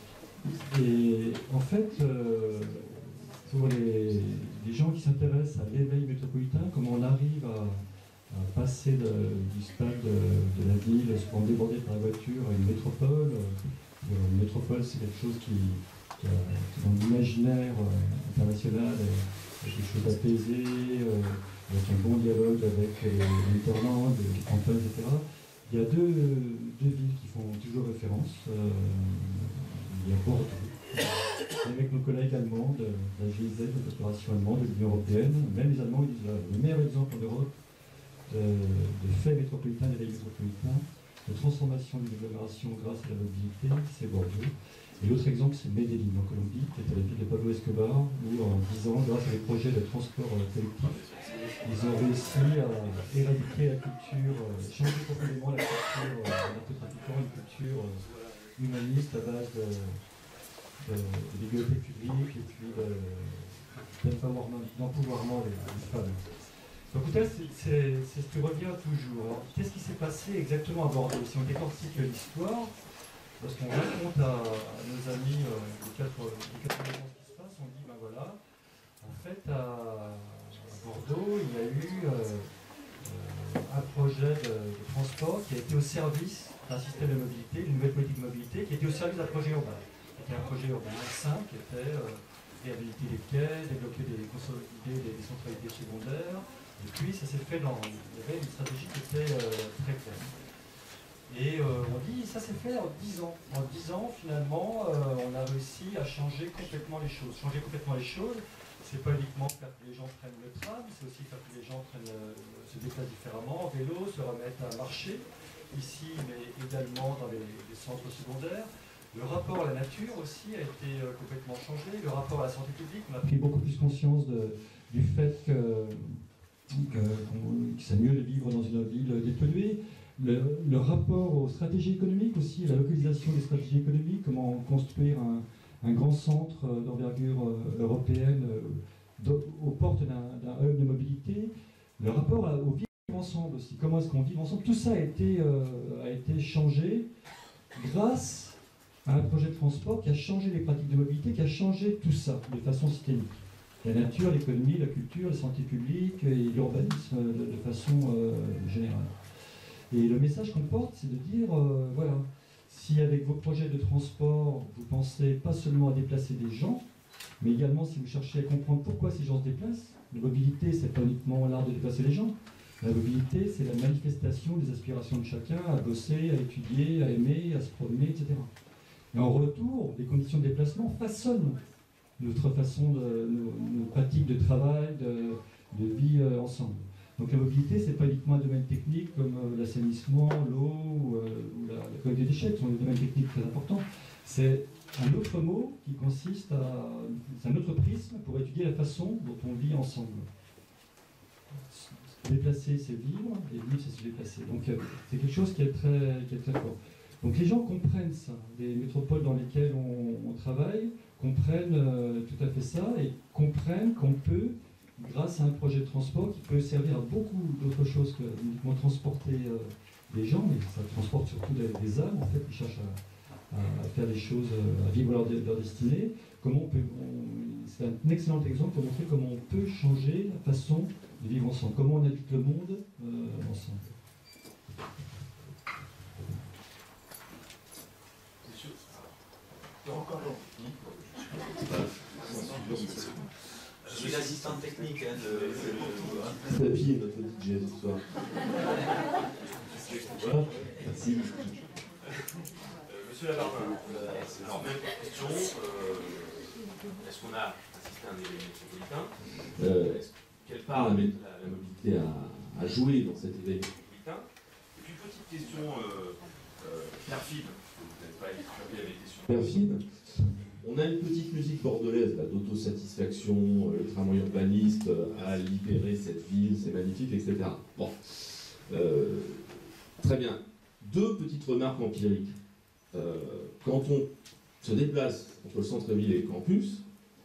Et en fait, euh, pour les, les gens qui s'intéressent à l'éveil métropolitain, comment on arrive à, à passer de, du stade de, de la ville souvent débordée par la voiture à une métropole. Une métropole, c'est quelque chose qui, qui, a, qui dans l'imaginaire international est quelque chose d'apaisé, euh, avec un bon dialogue avec les hinterlands, les cantons, et cetera. Il y a deux, deux villes qui font toujours référence. Euh, il y a Bordeaux. Avec nos collègues allemands de la G I Z, de la coopération allemande, de l'Union européenne, même les Allemands disent le meilleur exemple en Europe de, de fait métropolitain, d'éveil métropolitain, de transformation d'une agglomération grâce à la mobilité, c'est Bordeaux. Et l'autre exemple, c'est Medellín en Colombie, qui était la ville de Pablo Escobar, où en dix ans, grâce à des projets de transport collectif, ils ont réussi à éradiquer la culture, changer profondément la culture des narcotrafiquants, une culture humaniste à base de de, de bibliothèques publiques et puis d'empouvoirment des, des femmes. Donc peut-être c'est ce qui revient toujours. Qu'est-ce qui s'est passé exactement à Bordeaux? Si on décortique l'histoire, lorsqu'on raconte à, à nos amis euh, les quatre, les quatre événements qui se passent, on dit fait, à, à Bordeaux, il y a eu euh, euh, un projet de, de transport qui a été au service d'un système de mobilité, d'une nouvelle politique de mobilité, qui était au service d'un projet urbain. C'était un projet urbain simple qui était euh, réhabiliter les quais, développer des consolider des décentralités secondaires. Et puis ça s'est fait dans. Il y avait une stratégie qui était euh, très claire. Et euh, on dit, ça s'est fait en dix ans. En dix ans, finalement, euh, on a réussi à changer complètement les choses. Changer complètement les choses, c'est pas uniquement faire que les gens prennent le tram, c'est aussi faire que les gens prennent, euh, se déplacent différemment, en vélo, se remettent à marcher, ici, mais également dans les, les centres secondaires. Le rapport à la nature aussi a été euh, complètement changé. Le rapport à la santé publique, on a pris beaucoup plus conscience de, du fait que, que, que c'est mieux de vivre dans une ville dépolluée. Le, le rapport aux stratégies économiques aussi, la localisation des stratégies économiques, comment construire un, un grand centre d'envergure européenne aux portes d'un hub de mobilité, le rapport à, au vivre ensemble aussi, comment est-ce qu'on vit ensemble, tout ça a été, euh, a été changé grâce à un projet de transport qui a changé les pratiques de mobilité, qui a changé tout ça de façon systémique. La nature, l'économie, la culture, la santé publique et l'urbanisme de, de façon euh, générale. Et le message qu'on porte, c'est de dire, euh, voilà, si avec vos projets de transport, vous pensez pas seulement à déplacer des gens, mais également si vous cherchez à comprendre pourquoi ces gens se déplacent, la mobilité, c'est pas uniquement l'art de déplacer les gens. La mobilité, c'est la manifestation des aspirations de chacun à bosser, à étudier, à aimer, à se promener, et cetera. Et en retour, les conditions de déplacement façonnent notre façon de, nos, nos pratiques de travail, de, de vie euh, ensemble. Donc la mobilité, ce n'est pas uniquement un domaine technique comme euh, l'assainissement, l'eau ou, euh, ou la, la collecte des déchets, qui sont des domaines techniques très importants. C'est un autre mot qui consiste à... C'est un autre prisme pour étudier la façon dont on vit ensemble. Se déplacer, c'est vivre, et vivre, c'est se déplacer. Donc euh, c'est quelque chose qui est, très, qui est très fort. Donc les gens comprennent ça. Les métropoles dans lesquelles on, on travaille comprennent euh, tout à fait ça et comprennent qu'on peut, grâce à un projet de transport qui peut servir à beaucoup d'autres choses que uniquement transporter euh, des gens, mais ça transporte surtout des, des âmes en fait qui cherchent à, à, à faire des choses, à vivre leur, leur destinée. Comment on peut, on, c'est un excellent exemple pour montrer comment on peut changer la façon de vivre ensemble, comment on habite le monde euh, ensemble. Encore Je suis l'assistante technique hein, de... C'est la fille notre D J ce soir. Voilà. Merci. Euh, Monsieur Lavardin, euh, alors même question, euh, est-ce qu'on a assisté à un événement métropolitain euh, Quelle part la, la, la, la mobilité a, a joué dans cet événement métropolitain? Et puis petite question euh, euh, perfide, vous n'êtes pas écrit avec des questions. Perfide. On a une petite musique bordelaise d'autosatisfaction, le tramway urbaniste a libéré cette ville, c'est magnifique, et cetera. Bon, euh, très bien. Deux petites remarques empiriques. Euh, quand on se déplace entre le centre-ville et le campus,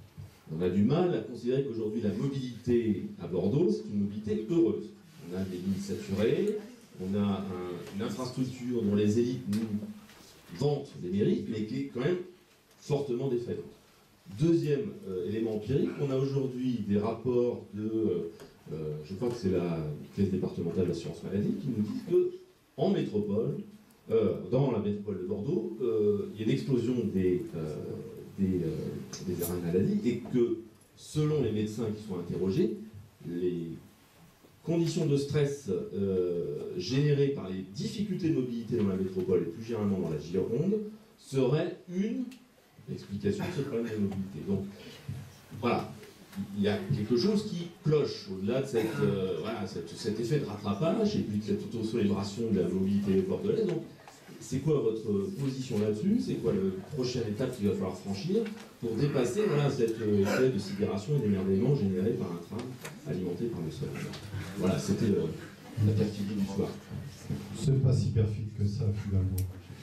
on a du mal à considérer qu'aujourd'hui la mobilité à Bordeaux, c'est une mobilité heureuse. On a des lignes saturées, on a un, une infrastructure dont les élites nous vantent des mérites, mais qui est quand même fortement défaillante. Deuxième euh, élément empirique, on a aujourd'hui des rapports de, euh, je crois que c'est la caisse départementale d'assurance maladie, qui nous disent que en métropole, euh, dans la métropole de Bordeaux, euh, il y a une explosion des, euh, des, euh, des arrêts de maladie et que, selon les médecins qui sont interrogés, les conditions de stress euh, générées par les difficultés de mobilité dans la métropole et plus généralement dans la Gironde seraient une explication de ce problème de mobilité. Donc, voilà, il y a quelque chose qui cloche au-delà de cette, euh, voilà, cette, cet effet de rattrapage et puis de cette auto-célébration de la mobilité bordelaise. Donc, c'est quoi votre position là-dessus? C'est quoi la prochaine étape qu'il va falloir franchir pour dépasser voilà, cet effet de sidération et d'émerveillement généré par un train alimenté par le sol? Voilà, c'était euh, la perfidie du soir. C'est pas si perfide que ça, finalement.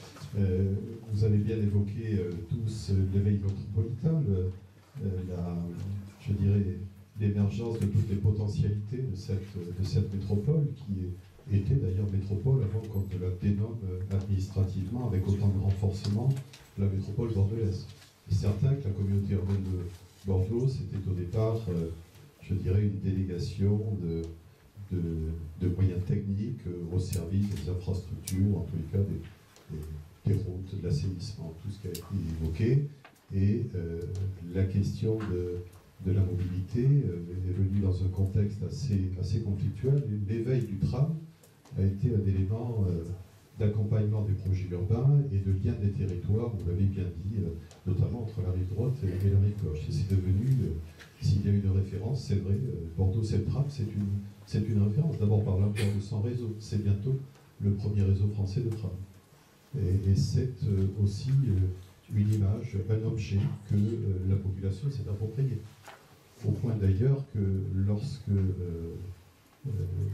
Euh, vous avez bien évoqué euh, tous euh, l'éveil métropolitain, le, euh, la, je dirais, l'émergence de toutes les potentialités de cette, de cette métropole, qui était d'ailleurs métropole avant qu'on ne la dénomme administrativement avec autant de renforcement la métropole bordelaise. C'est certain que la communauté urbaine de Bordeaux, c'était au départ euh, je dirais, une délégation de, de, de moyens techniques au service des infrastructures, en tous les cas des, des, des routes, de l'assainissement, tout ce qui a été évoqué. Et euh, la question de, de la mobilité euh, est venue dans un contexte assez, assez conflictuel. L'éveil du tram a été un élément euh, d'accompagnement des projets urbains et de lien des territoires, vous l'avez bien dit, euh, notamment entre la rive droite et, et la rive gauche. Et c'est devenu, euh, s'il y a une référence, c'est vrai, euh, Bordeaux c'est le tram, c'est une, c'est une référence. D'abord par l'ampleur de son réseau, c'est bientôt le premier réseau français de tram. Et, et c'est euh, aussi euh, une image, un objet que euh, la population s'est approprié. Au point d'ailleurs que lorsque euh, euh,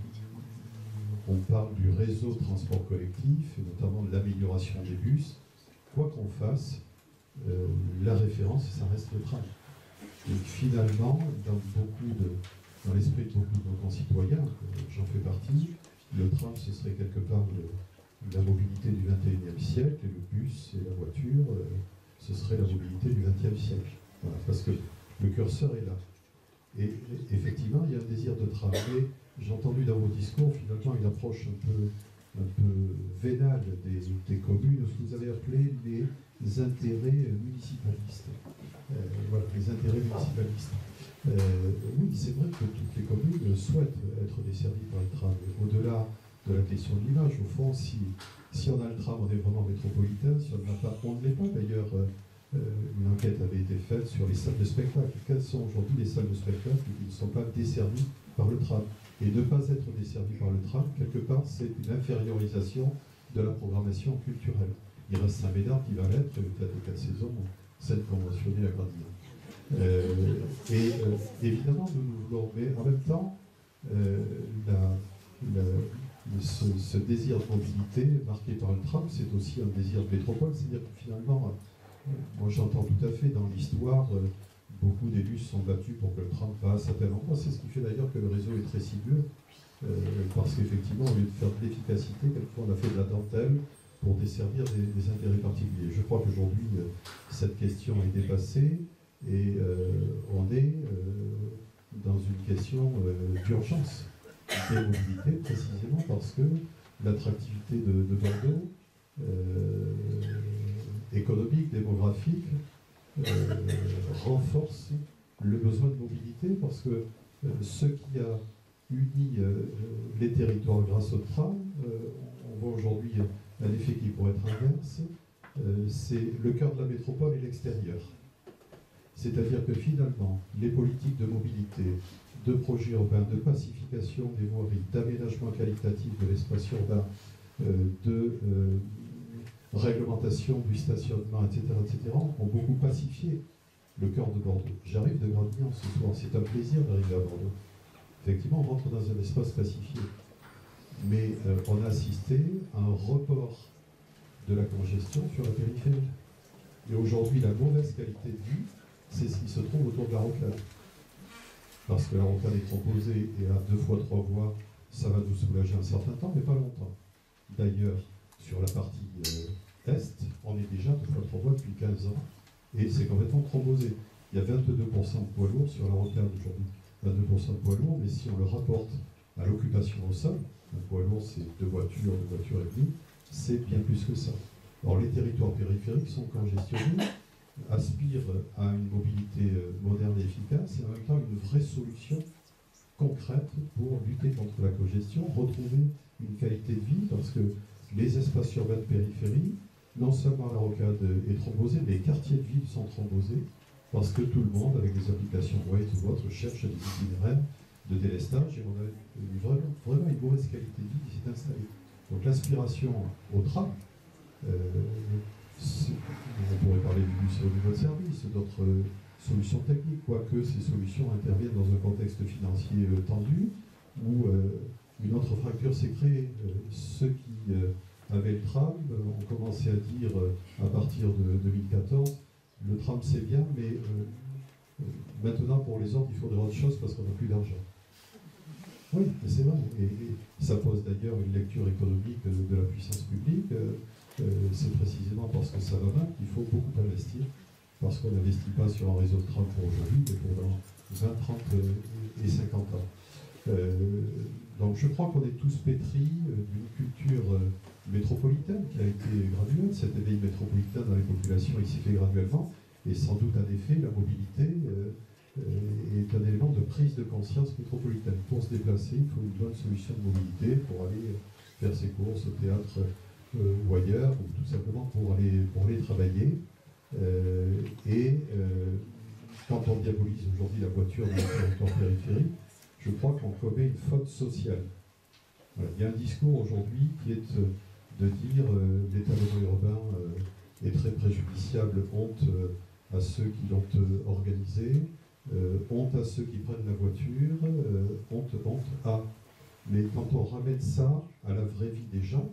on parle du réseau de transport collectif, et notamment de l'amélioration des bus, quoi qu'on fasse, euh, la référence, ça reste le tram. Et finalement, dans beaucoup de, dans l'esprit de beaucoup de nos concitoyens, euh, j'en fais partie, le tram, ce serait quelque part le, la mobilité du vingt et unième siècle, et le bus et la voiture, euh, ce serait la mobilité du vingtième siècle. Voilà, parce que le curseur est là. Et, et effectivement, il y a un désir de tram. Mais j'ai entendu dans vos discours, finalement, une approche un peu, un peu vénale des, des communes, ce que vous avez appelé les intérêts municipalistes. Euh, voilà, les intérêts municipalistes. Euh, oui, c'est vrai que toutes les communes souhaitent être desservies par le tram. Au-delà de la question de l'image, au fond, si, si on a le tram, on est vraiment métropolitain. Si on ne l'a pas, on ne l'est pas. D'ailleurs, euh, une enquête avait été faite sur les salles de spectacle. Quelles sont aujourd'hui les salles de spectacle qui ne sont pas desservies par le tram? Et ne pas être desservi par le tram, quelque part, c'est une infériorisation de la programmation culturelle. Il reste Saint-Médard qui va l'être, et le théâtre des quatre saisons, scène conventionnée à Gradina. Euh, et euh, évidemment, nous nous voulons, mais en même temps, euh, la, la, ce, ce désir de mobilité marqué par le tram, c'est aussi un désir de métropole, c'est-à-dire que finalement, euh, moi j'entends tout à fait dans l'histoire, euh, beaucoup d'élus se sont battus pour que le tram passe à tel endroit. C'est ce qui fait d'ailleurs que le réseau est très sinueux, euh, parce qu'effectivement, au lieu de faire de l'efficacité, quelquefois on a fait de la dentelle pour desservir des, des intérêts particuliers. Je crois qu'aujourd'hui, euh, cette question est dépassée et euh, on est euh, dans une question euh, d'urgence des mobilités, précisément parce que l'attractivité de, de Bordeaux, euh, économique, démographique, Euh, renforce le besoin de mobilité parce que euh, ce qui a uni euh, les territoires grâce au tram, euh, on voit aujourd'hui un effet qui pourrait être inverse, euh, c'est le cœur de la métropole et l'extérieur. C'est-à-dire que finalement, les politiques de mobilité, de projets urbains, de pacification des voiries, d'aménagement qualitatif de l'espace urbain, euh, de euh, réglementation du stationnement, et cetera, et cetera, ont beaucoup pacifié le cœur de Bordeaux. J'arrive de Gradignan ce soir, c'est un plaisir d'arriver à Bordeaux. Effectivement, on rentre dans un espace pacifié. Mais euh, on a assisté à un report de la congestion sur la périphérie. Et aujourd'hui, la mauvaise qualité de vie, c'est ce qui se trouve autour de la rocade. Parce que la rocade est composée et à deux fois trois voies, ça va nous soulager un certain temps, mais pas longtemps. D'ailleurs, sur la partie euh, est, on est déjà deux fois trois voies depuis quinze ans, et c'est complètement thrombosé. Il y a vingt-deux pour cent de poids lourds sur la rocade aujourd'hui. vingt-deux pour cent de poids lourds, mais si on le rapporte à l'occupation au sol, un poids lourd c'est deux voitures, deux voitures et demie, c'est bien plus que ça. Alors les territoires périphériques sont congestionnés, aspirent à une mobilité moderne et efficace, et en même temps une vraie solution concrète pour lutter contre la congestion, retrouver une qualité de vie, parce que les espaces urbains de périphérie, non seulement la rocade est thrombosée, mais les quartiers de ville sont thrombosés, parce que tout le monde, avec des applications Waze ou autres, cherche des itinéraires de délestage, et on a une, vraiment, vraiment une mauvaise qualité de vie qui s'est installée. Donc l'aspiration au tram, euh, on pourrait parler du bus au niveau de service, d'autres solutions techniques, quoique ces solutions interviennent dans un contexte financier euh, tendu, où euh, une autre fracture s'est créée. Euh, ceux qui euh, avaient le tram euh, ont commencé à dire, euh, à partir de deux mille quatorze, le tram c'est bien, mais euh, euh, maintenant pour les autres il faudrait autre chose parce qu'on n'a plus d'argent. Oui, mais c'est vrai. Et, et ça pose d'ailleurs une lecture économique de, de la puissance publique. Euh, euh, c'est précisément parce que ça va mal qu'il faut beaucoup investir, parce qu'on n'investit pas sur un réseau de tram pour aujourd'hui, mais pour dans vingt, trente et cinquante ans. Euh, donc je crois qu'on est tous pétris d'une culture euh, métropolitaine qui a été graduelle. Cet éveil métropolitain dans les populations, il s'est fait graduellement. Et sans doute, en effet, la mobilité euh, euh, est un élément de prise de conscience métropolitaine. Pour se déplacer, il faut une bonne solution de mobilité pour aller faire ses courses au théâtre euh, ou ailleurs, ou tout simplement pour aller, pour aller travailler. Euh, et euh, quand on diabolise aujourd'hui la voiture dans le territoire périphérique, je crois qu'on commet une faute sociale. Voilà. Il y a un discours aujourd'hui qui est euh, de dire euh, l'étalement urbain euh, est très préjudiciable, honte euh, à ceux qui l'ont euh, organisé, euh, honte à ceux qui prennent la voiture, euh, honte, honte à. Mais quand on ramène ça à la vraie vie des gens,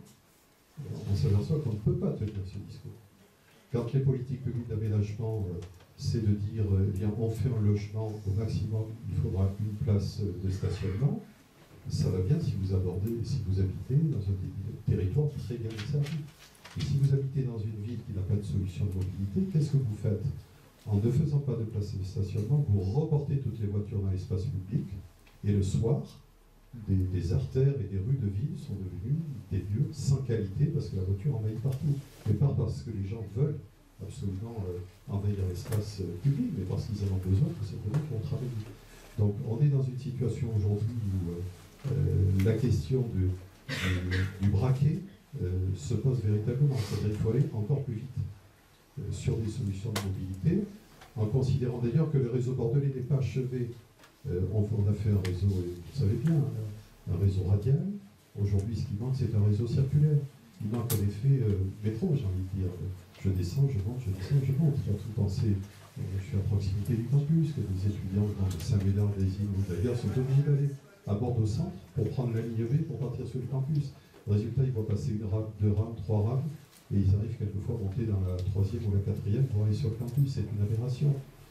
on s'aperçoit qu'on ne peut pas tenir ce discours. Quand les politiques publiques d'aménagement, euh, c'est de dire, euh, eh bien, on fait un logement au maximum, il faudra une place de stationnement, ça va bien si vous abordez, si vous habitez dans un territoire très bien desservi. Et si vous habitez dans une ville qui n'a pas de solution de mobilité, qu'est-ce que vous faites? En ne faisant pas de place de stationnement, vous reportez toutes les voitures dans l'espace public, et le soir, des, des artères et des rues de ville sont devenues des lieux sans qualité parce que la voiture envahit partout. Mais pas parce que les gens veulent absolument euh, envahir l'espace euh, public, mais parce qu'ils en ont besoin tout simplement pour travailler. Donc on est dans une situation aujourd'hui où euh, euh, la question de, de, du braquet euh, se pose véritablement. C'est-à-dire qu'il faut aller encore plus vite euh, sur des solutions de mobilité, en considérant d'ailleurs que le réseau bordelais n'est pas achevé. Euh, on, on a fait un réseau, et vous savez bien, un, un réseau radial. Aujourd'hui, ce qui manque, c'est un réseau circulaire. Il manque en effet euh, métro, j'ai envie de dire. Je descends, je monte, je descends, je monte. Il faut tout penser. Euh, je suis à proximité du campus, que les étudiants dans Saint-Médard, des îles ou d'ailleurs sont obligés d'aller à Bordeaux-Centre pour prendre la ligne B pour partir sur le campus. Résultat, ils vont passer une rame, deux rames, trois rames, et ils arrivent quelquefois à monter dans la troisième ou la quatrième pour aller sur le campus. C'est une aberration.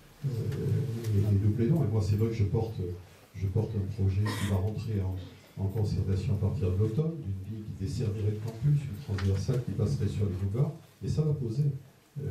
Euh, et de plaidant. Et moi, c'est vrai que je porte, je porte un projet qui va rentrer en, en concertation à partir de l'automne, d'une ville qui desservirait le campus, une transversale qui passerait sur les boulevards, et ça va poser. Euh,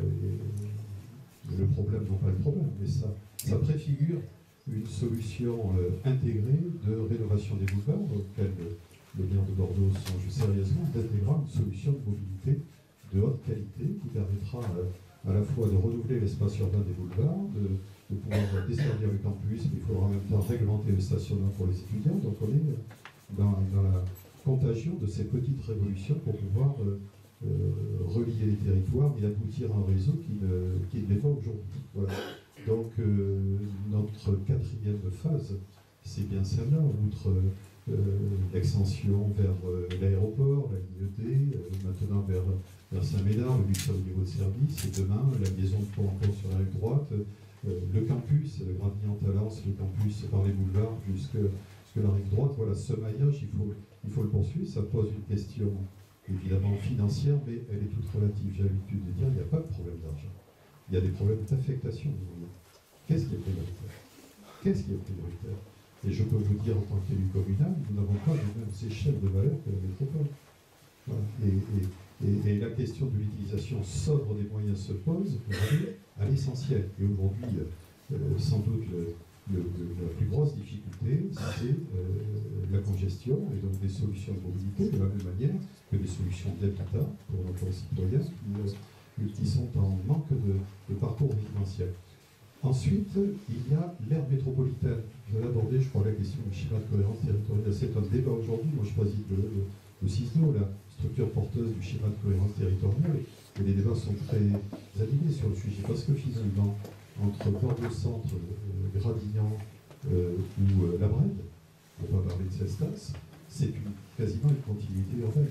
le problème, non pas le problème, mais ça, ça préfigure une solution euh, intégrée de rénovation des boulevards, auquel le, le maire de Bordeaux songe sérieusement d'intégrer une solution de mobilité de haute qualité qui permettra euh, à la fois de renouveler l'espace urbain des boulevards, de, de pouvoir desservir le campus, mais il faudra en même temps réglementer le stationnement pour les étudiants. Donc on est dans, dans la contagion de ces petites révolutions pour pouvoir euh, euh, relier les territoires et aboutir à un réseau qui ne, qui ne l'est pas aujourd'hui. Voilà. Donc euh, notre quatrième phase, c'est bien celle-là, outre euh, l'extension vers euh, l'aéroport, la ligne D, euh, maintenant vers vers Saint-Médard, le but au niveau de service, et demain, la liaison de Pont-en-Pont sur la rive droite, euh, le campus, le Gradignan-Talence, le campus par les boulevards jusqu'à la rive droite. Voilà, ce maillage, il faut, il faut le poursuivre. Ça pose une question évidemment financière, mais elle est toute relative. J'ai l'habitude de dire qu'il n'y a pas de problème d'argent. Il y a des problèmes d'affectation. Qu'est-ce qui est prioritaire? Qu'est-ce qui est prioritaire? Et je peux vous dire, en tant qu'élu communal, nous n'avons pas les mêmes échelles de valeur que la métropole. Voilà. Et, et, Et, et la question de l'utilisation sobre des moyens se pose pour aller à l'essentiel. Et aujourd'hui, euh, sans doute, le, le, le, la plus grosse difficulté, c'est euh, la congestion et donc des solutions de mobilité, de la même manière que des solutions d'habitat pour nos concitoyens qui, qui sont en manque de, de parcours résidentiel. Ensuite, il y a l'aire métropolitaine. Vous avez abordé, je crois, la question du schéma de cohérence territoriale. C'est un débat aujourd'hui. Moi, je préside le, le, le C I S N O, là. Structure porteuse du schéma de cohérence territoriale, et les débats sont très animés sur le sujet, parce que finalement, entre Bordeaux-Centre, euh, Gradignan euh, ou euh, la Brède, pour ne pas parler de Cestas, c'est une, quasiment une continuité urbaine.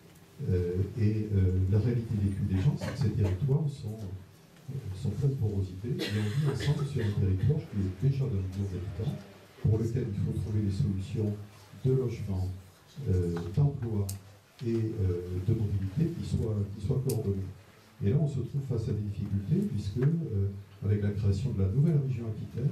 Euh, et euh, la réalité vécue des gens, c'est que ces territoires sont, euh, sont pleins de porosité, et on vit ensemble sur un territoire qui est déjà d'un million d'habitants, pour lequel il faut trouver des solutions de logement, euh, d'emploi, et euh, de mobilité qui soient, qui soient coordonnées. Et là, on se trouve face à des difficultés, puisque, euh, avec la création de la nouvelle région Aquitaine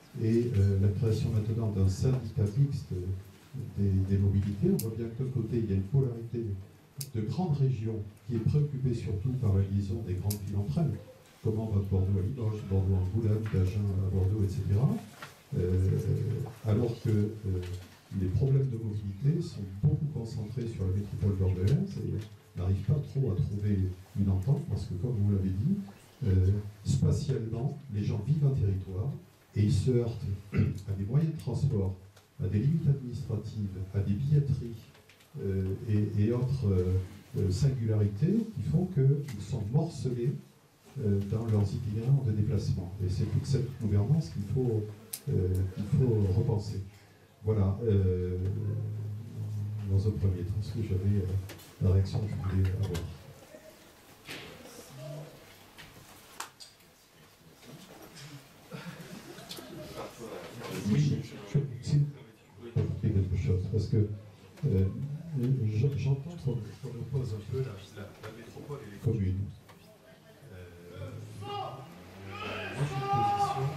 et euh, la création maintenant d'un syndicat mixte des, des mobilités, on voit bien que d'un côté, il y a une polarité de grandes régions qui est préoccupée surtout par la liaison des grandes villes entre elles. Comment va de Bordeaux à Limoges, Bordeaux à Angoulême, d'Agen à Bordeaux, et cetera. Euh, alors que euh, les problèmes de mobilité sont beaucoup concentrés sur la métropole bordelaise et on n'arrive pas trop à trouver une entente parce que, comme vous l'avez dit, euh, spatialement, les gens vivent un territoire et ils se heurtent à des moyens de transport, à des limites administratives, à des billetteries euh, et, et autres euh, singularités qui font qu'ils sont morcelés euh, dans leurs itinéraires de déplacement. Et c'est toute cette gouvernance qu'il faut, euh, qu'il faut repenser. Voilà, euh, dans un premier temps, ce que j'avais, euh, la réaction que je voulais avoir. Oui, je vais quelque chose, parce que euh, j'entends qu'on oppose un peu la, la, la métropole et les communes. Euh, moi, j'ai une position.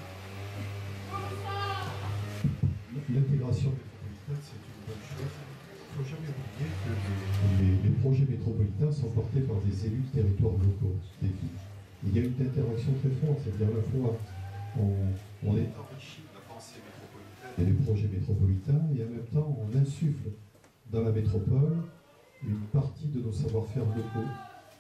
L'intégration métropolitaine, c'est une bonne chose. Il ne faut jamais oublier que les, les, les projets métropolitains sont portés par des élus de territoires locaux, des villes. Il y a une interaction très forte, c'est-à-dire à la fois on, on est enrichi de la pensée métropolitaine et des projets métropolitains, et en même temps on insuffle dans la métropole une partie de nos savoir-faire locaux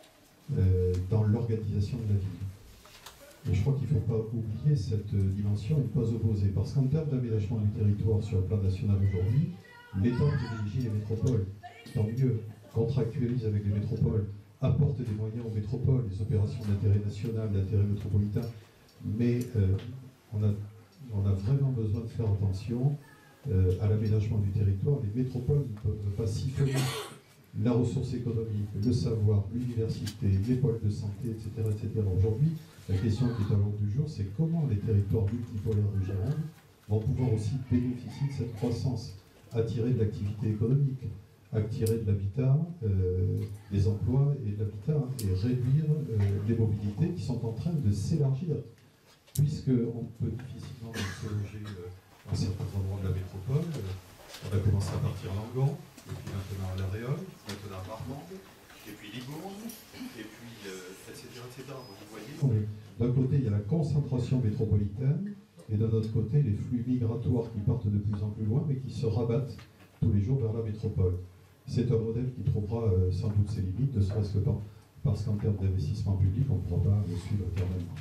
euh, dans l'organisation de la ville. Et je crois qu'il ne faut pas oublier cette dimension et ne pas opposer, parce qu'en termes d'aménagement du territoire sur le plan national aujourd'hui, l'État privilégie les métropoles. Tant mieux, contractualise avec les métropoles, apporte des moyens aux métropoles, des opérations d'intérêt national, d'intérêt métropolitain, mais euh, on, a, on a vraiment besoin de faire attention euh, à l'aménagement du territoire. Les métropoles ne peuvent pas siphonner la ressource économique, le savoir, l'université, les pôles de santé, et cetera, et cetera. Aujourd'hui, la question qui est à l'ordre du jour, c'est comment les territoires multipolaires de Gironde vont pouvoir aussi bénéficier de cette croissance, attirer de l'activité économique, attirer de l'habitat, euh, des emplois et de l'habitat, et réduire euh, les mobilités qui sont en train de s'élargir, puisqu'on peut difficilement se loger euh, dans certains endroits de la métropole. Euh, on a commencé à partir Langon, et puis maintenant à La Réole, maintenant à Marmande, et puis Libourne, et puis euh, et cetera, et cetera. Vous voyez, d'un côté, il y a la concentration métropolitaine, et d'un autre côté, les flux migratoires qui partent de plus en plus loin, mais qui se rabattent tous les jours vers la métropole. C'est un modèle qui trouvera euh, sans doute ses limites, ne serait-ce que par, parce qu'en termes d'investissement public, on ne pourra pas le suivre éternellement.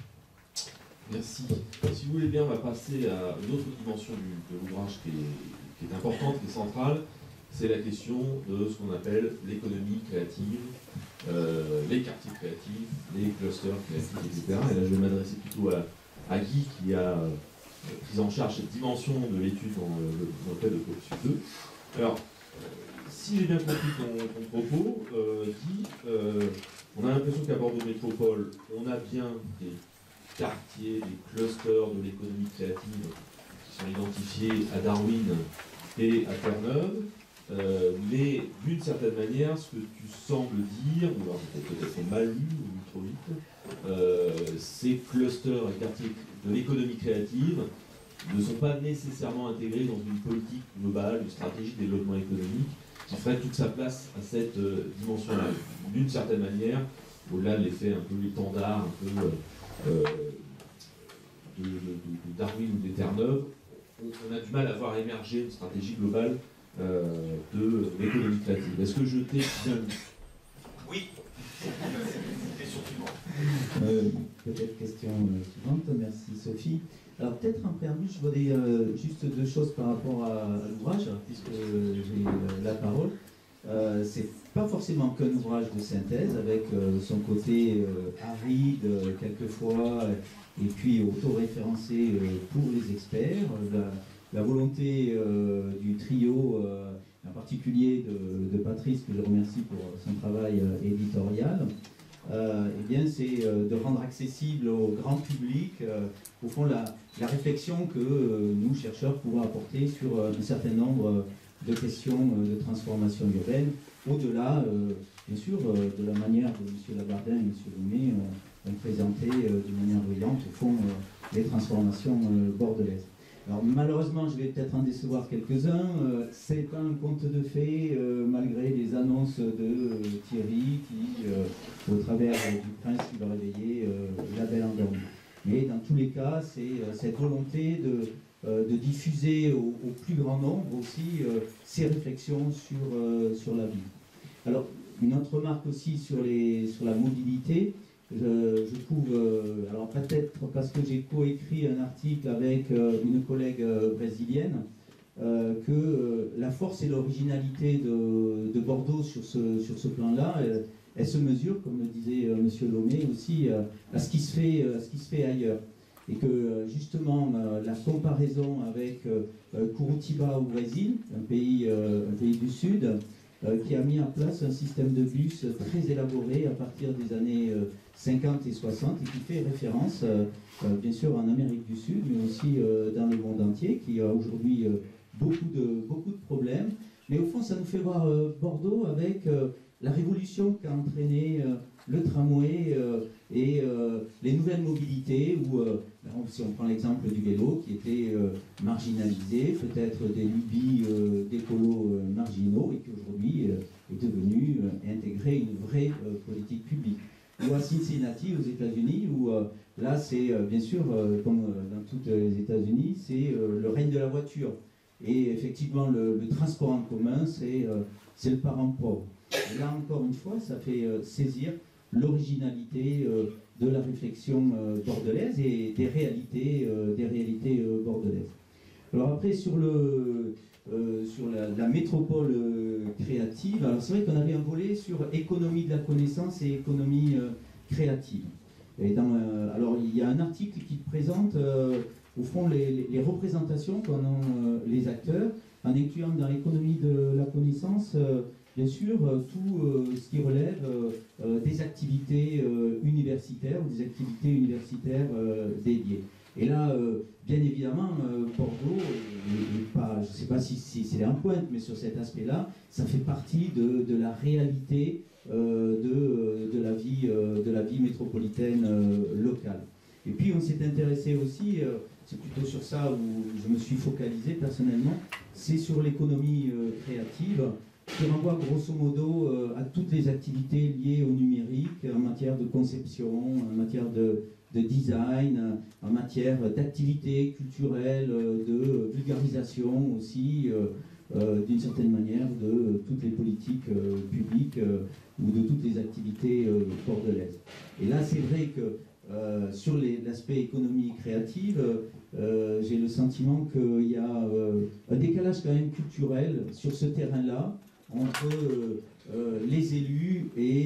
Merci. Si vous voulez bien, on va passer à une autre dimension du, de l'ouvrage qui est, qui est importante, qui est centrale. C'est la question de ce qu'on appelle l'économie créative, euh, les quartiers créatifs, les clusters créatifs, et cetera. Et là, je vais m'adresser plutôt à, à Guy, qui a euh, pris en charge cette dimension de l'étude dans, dans le cadre de Corpus deux. Alors, euh, si j'ai bien compris ton, ton propos, euh, Guy, euh, on a l'impression qu'à Bordeaux Métropole, on a bien des quartiers, des clusters de l'économie créative qui sont identifiés à Darwin et à Terre-Neuve. Euh, mais d'une certaine manière, ce que tu sembles dire, ou alors peut-être mal lu ou trop vite, euh, ces clusters et quartiers de l'économie créative ne sont pas nécessairement intégrés dans une politique globale, une stratégie de développement économique qui ferait toute sa place à cette euh, dimension-là. D'une certaine manière, au-delà de l'effet un peu étendard, un peu euh, de, de, de Darwin ou des Terre-Neuve, on, on a du mal à voir émerger une stratégie globale Euh, de l'économie créative. Est-ce que je t'ai bien lu? Oui. euh, Peut-être question euh, suivante. Merci Sophie. Alors peut-être en préambule, je voudrais euh, juste deux choses par rapport à, à l'ouvrage, puisque j'ai euh, la parole. Euh, c'est pas forcément qu'un ouvrage de synthèse, avec euh, son côté euh, aride euh, quelquefois, et puis auto-référencé euh, pour les experts. La, La volonté euh, du trio, euh, en particulier de, de Patrice, que je remercie pour son travail euh, éditorial, euh, eh bien, c'est euh, de rendre accessible au grand public, euh, au fond, la, la réflexion que euh, nous, chercheurs, pouvons apporter sur euh, un certain nombre de questions euh, de transformation urbaine, au-delà, euh, bien sûr, euh, de la manière dont M. Labardin et M. Loumet ont, ont présenté euh, d'une manière brillante, au fond, euh, les transformations euh, bordelaises. Alors malheureusement, je vais peut-être en décevoir quelques-uns. Euh, c'est pas un conte de fées, euh, malgré les annonces de euh, Thierry qui, euh, au travers euh, du prince, qui va réveiller euh, la belle endormie. Mais dans tous les cas, c'est cette volonté de, euh, de diffuser au, au plus grand nombre aussi euh, ces réflexions sur, euh, sur la vie. Alors, une autre remarque aussi sur, les, sur la mobilité. Je, je trouve, euh, alors peut-être parce que j'ai coécrit un article avec euh, une collègue euh, brésilienne, euh, que euh, la force et l'originalité de, de Bordeaux sur ce, sur ce plan-là, elle, elle se mesure, comme le disait euh, M. Lomé aussi, euh, à, ce qui se fait, euh, à ce qui se fait ailleurs. Et que euh, justement, euh, la comparaison avec euh, Curitiba au Brésil, un pays, euh, un pays du Sud, euh, qui a mis en place un système de bus très élaboré à partir des années euh, cinquante et soixante, et qui fait référence, euh, euh, bien sûr, en Amérique du Sud, mais aussi euh, dans le monde entier, qui a aujourd'hui euh, beaucoup, de, beaucoup de problèmes. Mais au fond, ça nous fait voir euh, Bordeaux avec euh, la révolution qu'a entraîné euh, le tramway euh, et euh, les nouvelles mobilités, où, euh, si on prend l'exemple du vélo, qui était euh, marginalisé, peut-être des lubies euh, d'écolos euh, marginaux, et qui aujourd'hui euh, est devenu euh, intégrer une vraie euh, politique publique. Ou à Cincinnati, aux États-Unis, où euh, là, c'est euh, bien sûr, euh, comme euh, dans toutes les États-Unis, c'est euh, le règne de la voiture. Et effectivement, le, le transport en commun, c'est euh, le parent pauvre. Et là, encore une fois, ça fait euh, saisir l'originalité euh, de la réflexion euh, bordelaise et des réalités, euh, des réalités euh, bordelaises. Alors après, sur le... Euh, sur la, la métropole euh, créative. Alors c'est vrai qu'on avait un volet sur économie de la connaissance et économie euh, créative. Et dans, euh, alors il y a un article qui présente euh, au fond les, les représentations qu'en ont euh, les acteurs, en incluant dans l'économie de la connaissance, euh, bien sûr, euh, tout euh, ce qui relève euh, euh, des activités euh, universitaires ou des activités universitaires euh, dédiées. Et là, euh, bien évidemment, euh, Bordeaux, et, et pas, je ne sais pas si, si c'est en pointe, mais sur cet aspect-là, ça fait partie de, de la réalité euh, de, de, la vie, euh, de la vie métropolitaine euh, locale. Et puis on s'est intéressé aussi, euh, c'est plutôt sur ça où je me suis focalisé personnellement, c'est sur l'économie euh, créative, qui renvoie grosso modo euh, à toutes les activités liées au numérique, en matière de conception, en matière de... de design, en matière d'activité culturelle, de vulgarisation aussi, euh, euh, d'une certaine manière, de toutes les politiques euh, publiques euh, ou de toutes les activités euh, bordelaises. Et là, c'est vrai que euh, sur l'aspect économie créative, euh, j'ai le sentiment qu'il y a euh, un décalage quand même culturel sur ce terrain-là entre euh, les élus et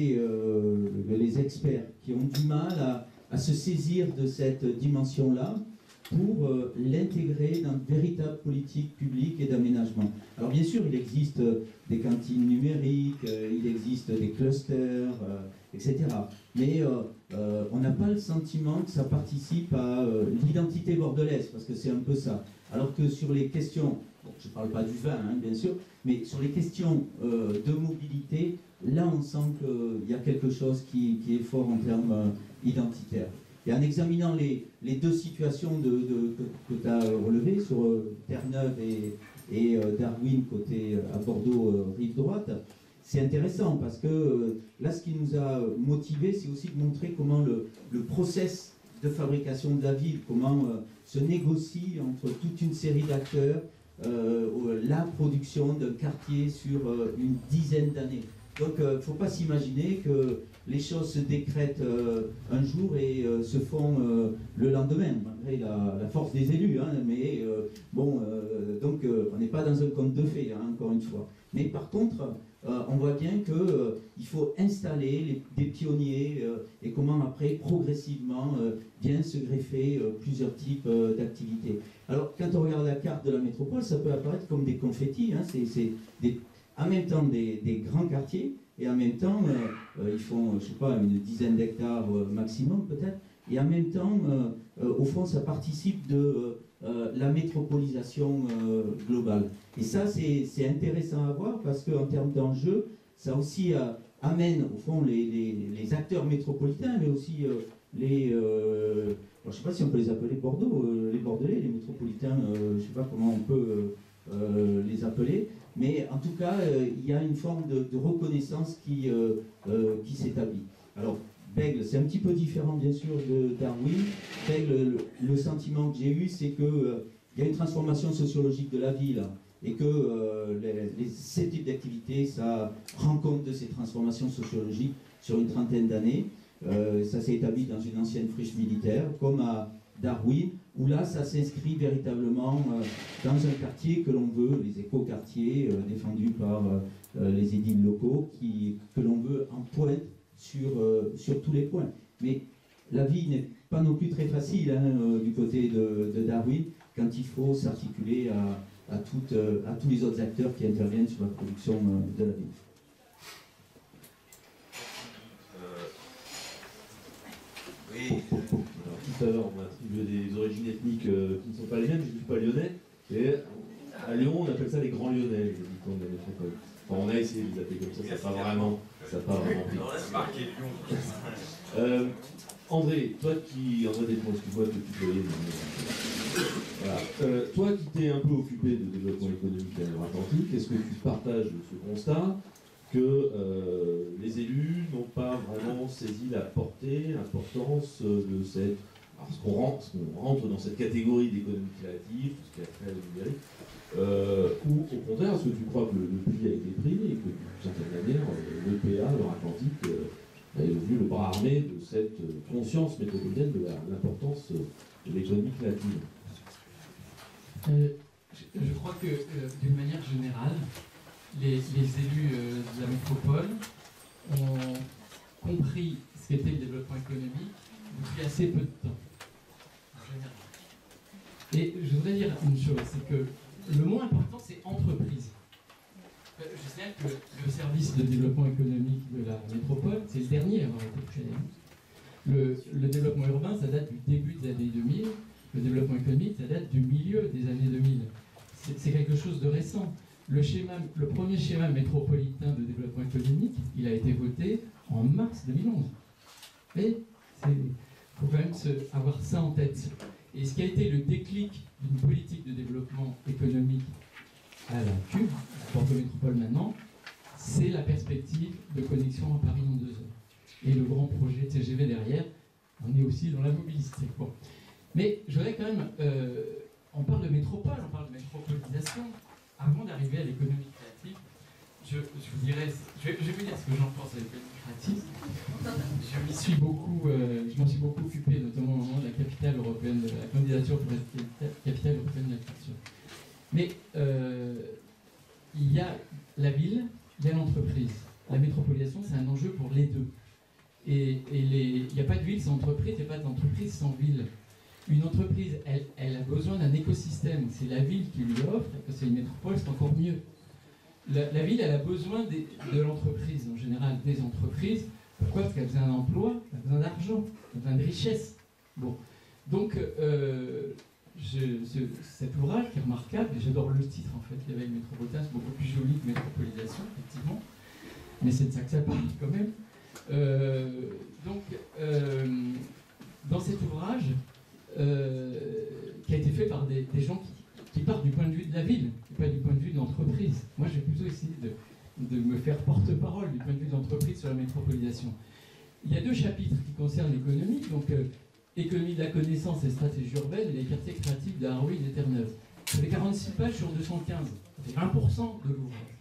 euh, les experts qui ont du mal à à se saisir de cette dimension-là pour euh, l'intégrer dans une véritable politique publique et d'aménagement. Alors bien sûr, il existe euh, des cantines numériques, euh, il existe des clusters, euh, et cetera. Mais euh, euh, on n'a pas le sentiment que ça participe à euh, l'identité bordelaise, parce que c'est un peu ça. Alors que sur les questions, bon, je ne parle pas du vin, hein, bien sûr, mais sur les questions euh, de mobilité, là on sent qu'il y a quelque chose qui, qui est fort en termes euh, identitaires. Et en examinant les, les deux situations de, de, que, que tu as relevées sur euh, Terre-Neuve et, et euh, Darwin côté euh, à Bordeaux, euh, rive droite, c'est intéressant parce que euh, là ce qui nous a motivés, c'est aussi de montrer comment le, le process de fabrication de la ville, comment euh, se négocie entre toute une série d'acteurs euh, la production d'un quartier sur euh, une dizaine d'années. Donc il euh, ne faut pas s'imaginer que les choses se décrètent euh, un jour et euh, se font euh, le lendemain, malgré la, la force des élus. Hein, mais euh, bon, euh, donc euh, on n'est pas dans un conte de fées, hein, encore une fois. Mais par contre, euh, on voit bien qu'il euh, faut installer les, des pionniers euh, et comment après, progressivement, euh, viennent se greffer euh, plusieurs types euh, d'activités. Alors, quand on regarde la carte de la métropole, ça peut apparaître comme des confettis, hein, c'est des... en même temps des, des grands quartiers, et en même temps, euh, euh, ils font, je sais pas, une dizaine d'hectares euh, maximum peut-être, et en même temps, euh, euh, au fond, ça participe de euh, la métropolisation euh, globale. Et ça, c'est intéressant à voir, parce qu'en termes d'enjeux, ça aussi euh, amène, au fond, les, les, les acteurs métropolitains, mais aussi euh, les... Euh, je ne sais pas si on peut les appeler Bordeaux, euh, les Bordelais, les métropolitains, euh, je ne sais pas comment on peut euh, euh, les appeler, mais en tout cas, euh, il y a une forme de, de reconnaissance qui, euh, euh, qui s'établit. Alors, Peggle, c'est un petit peu différent bien sûr de Darwin. Peggle, le, le sentiment que j'ai eu, c'est qu'il euh, y a une transformation sociologique de la vie là, et que euh, les, les, ces types d'activités, ça rend compte de ces transformations sociologiques sur une trentaine d'années. Euh, ça s'est établi dans une ancienne friche militaire, comme à Darwin, où là, ça s'inscrit véritablement euh, dans un quartier que l'on veut, les éco-quartiers euh, défendus par euh, les édiles locaux, qui, que l'on veut en pointe sur, euh, sur tous les points. Mais la vie n'est pas non plus très facile hein, euh, du côté de, de Darwin, quand il faut s'articuler à, à, toutes, euh, à tous les autres acteurs qui interviennent sur la production euh, de la vie. Oui. Alors, tout à l'heure, on a attribué des origines ethniques euh, qui ne sont pas les mêmes. Je ne suis pas lyonnais. Et à Lyon, on appelle ça les grands lyonnais, les habitants de la métropole. Enfin, on a essayé de les appeler comme ça, ça n'a pas vraiment, ça n'a pas vraiment pris. marqué Lyon. euh, André, toi qui, André Desponts, excuse-moi de te tutoyer. Voilà. Euh, toi qui t'es un peu occupé de développement économique à l'Atlantique, est-ce que tu partages ce constat que euh, les élus n'ont pas vraiment saisi la portée, l'importance de cette... Parce qu'on rentre, qu'on rentre dans cette catégorie d'économie créative, tout ce qui a trait au numérique, euh, ou au contraire, est-ce que tu crois que le, le pli a été pris et que d'une certaine manière, l'E P A, l'Atlantique, euh, est devenu le bras armé de cette conscience métropolitaine de l'importance de l'économie créative? euh, je, je crois que, euh, d'une manière générale, Les, les élus euh, de la métropole ont compris ce qu'était le développement économique depuis assez peu de temps, en général. Et je voudrais dire une chose, c'est que le mot important, c'est entreprise. Je sais que le service de développement économique de la métropole, c'est le dernier à avoir été créé. Le, le développement urbain, ça date du début des années deux mille. Le développement économique, ça date du milieu des années deux mille. C'est quelque chose de récent. Le, schéma, le premier schéma métropolitain de développement économique, il a été voté en mars deux mille onze. Et il faut quand même se, avoir ça en tête. Et ce qui a été le déclic d'une politique de développement économique à la Cube, à Bordeaux Métropole maintenant, c'est la perspective de connexion en Paris en deux heures. Et le grand projet de T G V derrière, on est aussi dans la mobilité. Bon. Mais je voudrais quand même, euh, on parle de métropole, on parle de métropolisation. Avant d'arriver à l'économie créative, je, je vous dirais, je vais, je vais vous dire ce que j'en pense de l'économie créative. Je m'y suis beaucoup, euh, je m'en suis beaucoup occupé, notamment au moment de la capitale européenne, de la candidature pour la capitale européenne de la culture. Mais euh, il y a la ville, il y a l'entreprise. La métropolisation, c'est un enjeu pour les deux. Et, et les, il n'y a pas de ville sans entreprise, il n'y a pas d'entreprise sans ville. Une entreprise, elle, elle a besoin d'un écosystème. C'est la ville qui lui offre, et que c'est une métropole, c'est encore mieux. La, la ville, elle a besoin des, de l'entreprise, en général des entreprises. Pourquoi? Parce qu'elle a besoin d'emploi, elle a besoin d'argent, elle a besoin de richesse. Bon. Donc, euh, je, ce, cet ouvrage qui est remarquable, et j'adore le titre en fait, l'éveil métropolitain, c'est beaucoup plus joli que métropolisation, effectivement. Mais c'est de ça que ça parle quand même. Euh, donc, euh, dans cet ouvrage, Euh, qui a été fait par des, des gens qui, qui partent du point de vue de la ville, et pas du point de vue de l'entreprise. Moi, j'ai plutôt essayé de, de me faire porte-parole du point de vue de l'entreprise sur la métropolisation. Il y a deux chapitres qui concernent l'économie, donc euh, économie de la connaissance et stratégie urbaine, et les quartiers créatifs de Harrouille et Terre-Neuve. Ça fait quarante-six pages sur deux cent quinze. Ça fait un pour cent de l'ouvrage.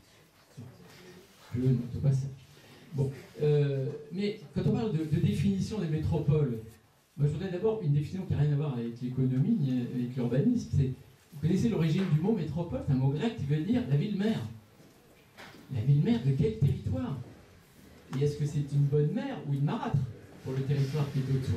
Je note pas ça. Bon, euh, mais quand on parle de, de définition des métropoles, moi, je voudrais d'abord une définition qui n'a rien à voir avec l'économie ni avec l'urbanisme. Vous connaissez l'origine du mot métropole? C'est un mot grec qui veut dire la ville-mère. La ville-mère de quel territoire? Et est-ce que c'est une bonne mère ou une marâtre pour le territoire qui est autour?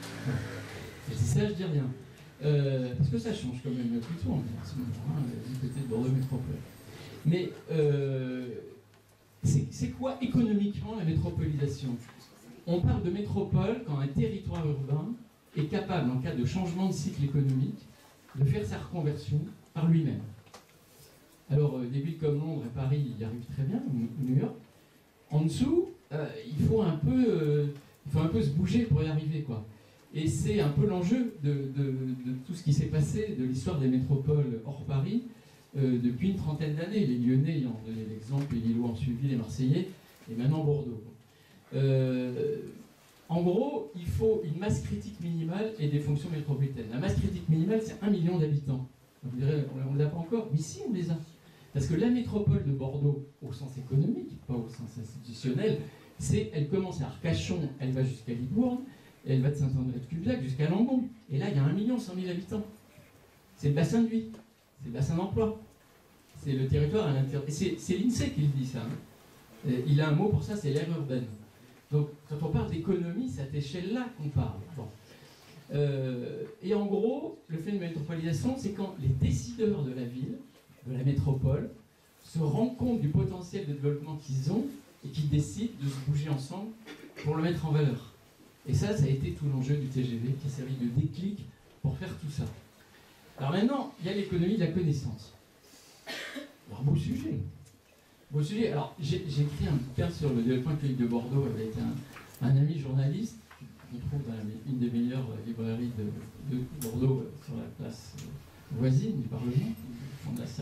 Je dis ça, je dis rien. Euh, parce que ça change quand même plutôt en ce moment, hein, du côté de Bordeaux Métropole. Mais euh, c'est quoi économiquement la métropolisation? On parle de métropole quand un territoire urbain est capable, en cas de changement de cycle économique, de faire sa reconversion par lui-même. Alors, euh, des villes comme Londres et Paris y arrivent très bien, ou New York. En dessous, euh, il, faut un peu, euh, il faut un peu se bouger pour y arriver, quoi. Et c'est un peu l'enjeu de, de, de tout ce qui s'est passé, de l'histoire des métropoles hors Paris, euh, depuis une trentaine d'années. Les Lyonnais y ont donné l'exemple, les Lillois ont suivi, les Marseillais, et maintenant Bordeaux. Euh, En gros, il faut une masse critique minimale et des fonctions métropolitaines. La masse critique minimale, c'est un million d'habitants. Vous direz, on ne l'a pas encore, mais si, on les a. Parce que la métropole de Bordeaux, au sens économique, pas au sens institutionnel, c'est, elle commence à Arcachon, elle va jusqu'à Libourne, et elle va de Saint-André-de-Cubzac jusqu'à Langon. Et là, il y a un million cent mille habitants. C'est le bassin de vie, c'est le bassin d'emploi. C'est le territoire à l'intérieur. Et c'est l'INSEE qui le dit, ça. Hein. Il a un mot pour ça, c'est l'aire urbaine. Donc, quand on parle d'économie, c'est à cette échelle-là qu'on parle. Bon. Euh, et en gros, le phénomène de métropolisation, c'est quand les décideurs de la ville, de la métropole, se rendent compte du potentiel de développement qu'ils ont et qu'ils décident de se bouger ensemble pour le mettre en valeur. Et ça, ça a été tout l'enjeu du T G V qui a servi de déclic pour faire tout ça. Alors maintenant, il y a l'économie de la connaissance. Alors, beau sujet. Beau sujet. Alors, j'ai écrit un bouquin sur le développement économique de Bordeaux avec un, un ami journaliste, qu'on trouve dans la, une des meilleures librairies de, de Bordeaux, sur la place voisine du Parlement, au fond de la salle.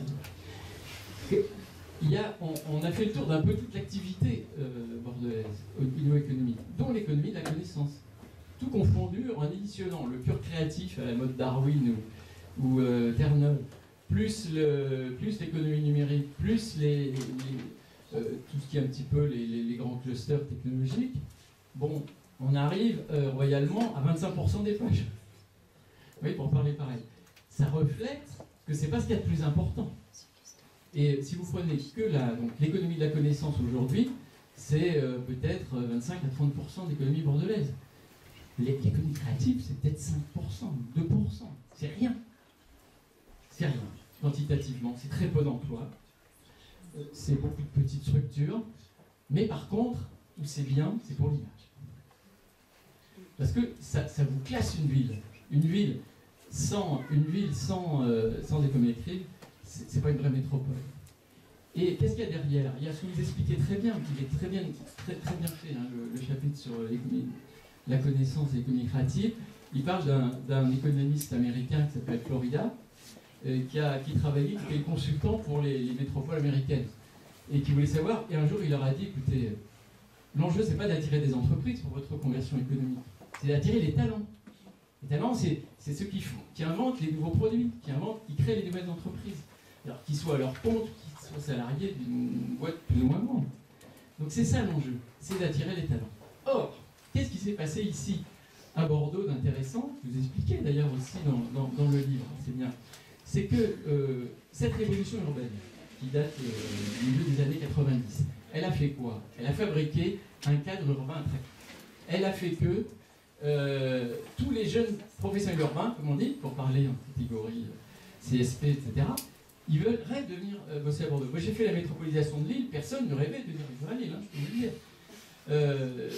Il y a, on, on a fait le tour d'un peu toute l'activité euh, bordelaise au niveau économique, dont l'économie de la connaissance. Tout confondu en additionnant le pur créatif à la mode Darwin ou, ou euh, Terre-Neuve, plus l'économie plus numérique, plus les, les, euh, tout ce qui est un petit peu les, les, les grands clusters technologiques, bon, on arrive euh, royalement à vingt-cinq pour cent des pages. Oui, pour parler pareil. Ça reflète que c'est pas ce qu'il y a de plus important. Et si vous prenez que l'économie de la connaissance aujourd'hui, c'est euh, peut-être vingt-cinq à trente pour cent d'économie bordelaise. L'économie créative, c'est peut-être cinq pour cent, deux pour cent. C'est rien. C'est rien, quantitativement. C'est très peu d'emplois. C'est beaucoup de petites structures. Mais par contre, où c'est bien, c'est pour l'image. Parce que ça, ça vous classe une ville. Une ville sans, une ville sans, euh, sans économie créative, c'est pas une vraie métropole. Et qu'est-ce qu'il y a derrière? Il y a ce que vous expliquez très bien, il est très bien, très, très bien fait, hein, le, le chapitre sur la connaissance et l'économie créative. Il parle d'un économiste américain qui s'appelle Florida, euh, qui, a, qui travaillait, qui était consultant pour les, les métropoles américaines, et qui voulait savoir, et un jour il leur a dit, écoutez, l'enjeu c'est pas d'attirer des entreprises pour votre conversion économique, c'est d'attirer les talents. Les talents, c'est ceux qui, font, qui inventent les nouveaux produits, qui inventent, qui créent les nouvelles entreprises. Alors qu'ils soient à leur compte, qu'ils soient salariés d'une boîte plus ou moins grande. Donc c'est ça l'enjeu, c'est d'attirer les talents. Or, qu'est-ce qui s'est passé ici, à Bordeaux, d'intéressant? Je vous expliquais d'ailleurs aussi dans, dans, dans le livre, c'est bien. C'est que euh, cette révolution urbaine, qui date euh, du milieu des années quatre-vingt-dix, elle a fait quoi? Elle a fabriqué un cadre urbain attractif. Elle a fait que euh, tous les jeunes professionnels urbains, comme on dit, pour parler en catégorie C S P, et cetera, ils veulent, rêvent de venir euh, bosser à Bordeaux. Moi j'ai fait la métropolisation de Lille, personne ne rêvait de venir vivre à Lille, hein, je peux vous le dire. Euh,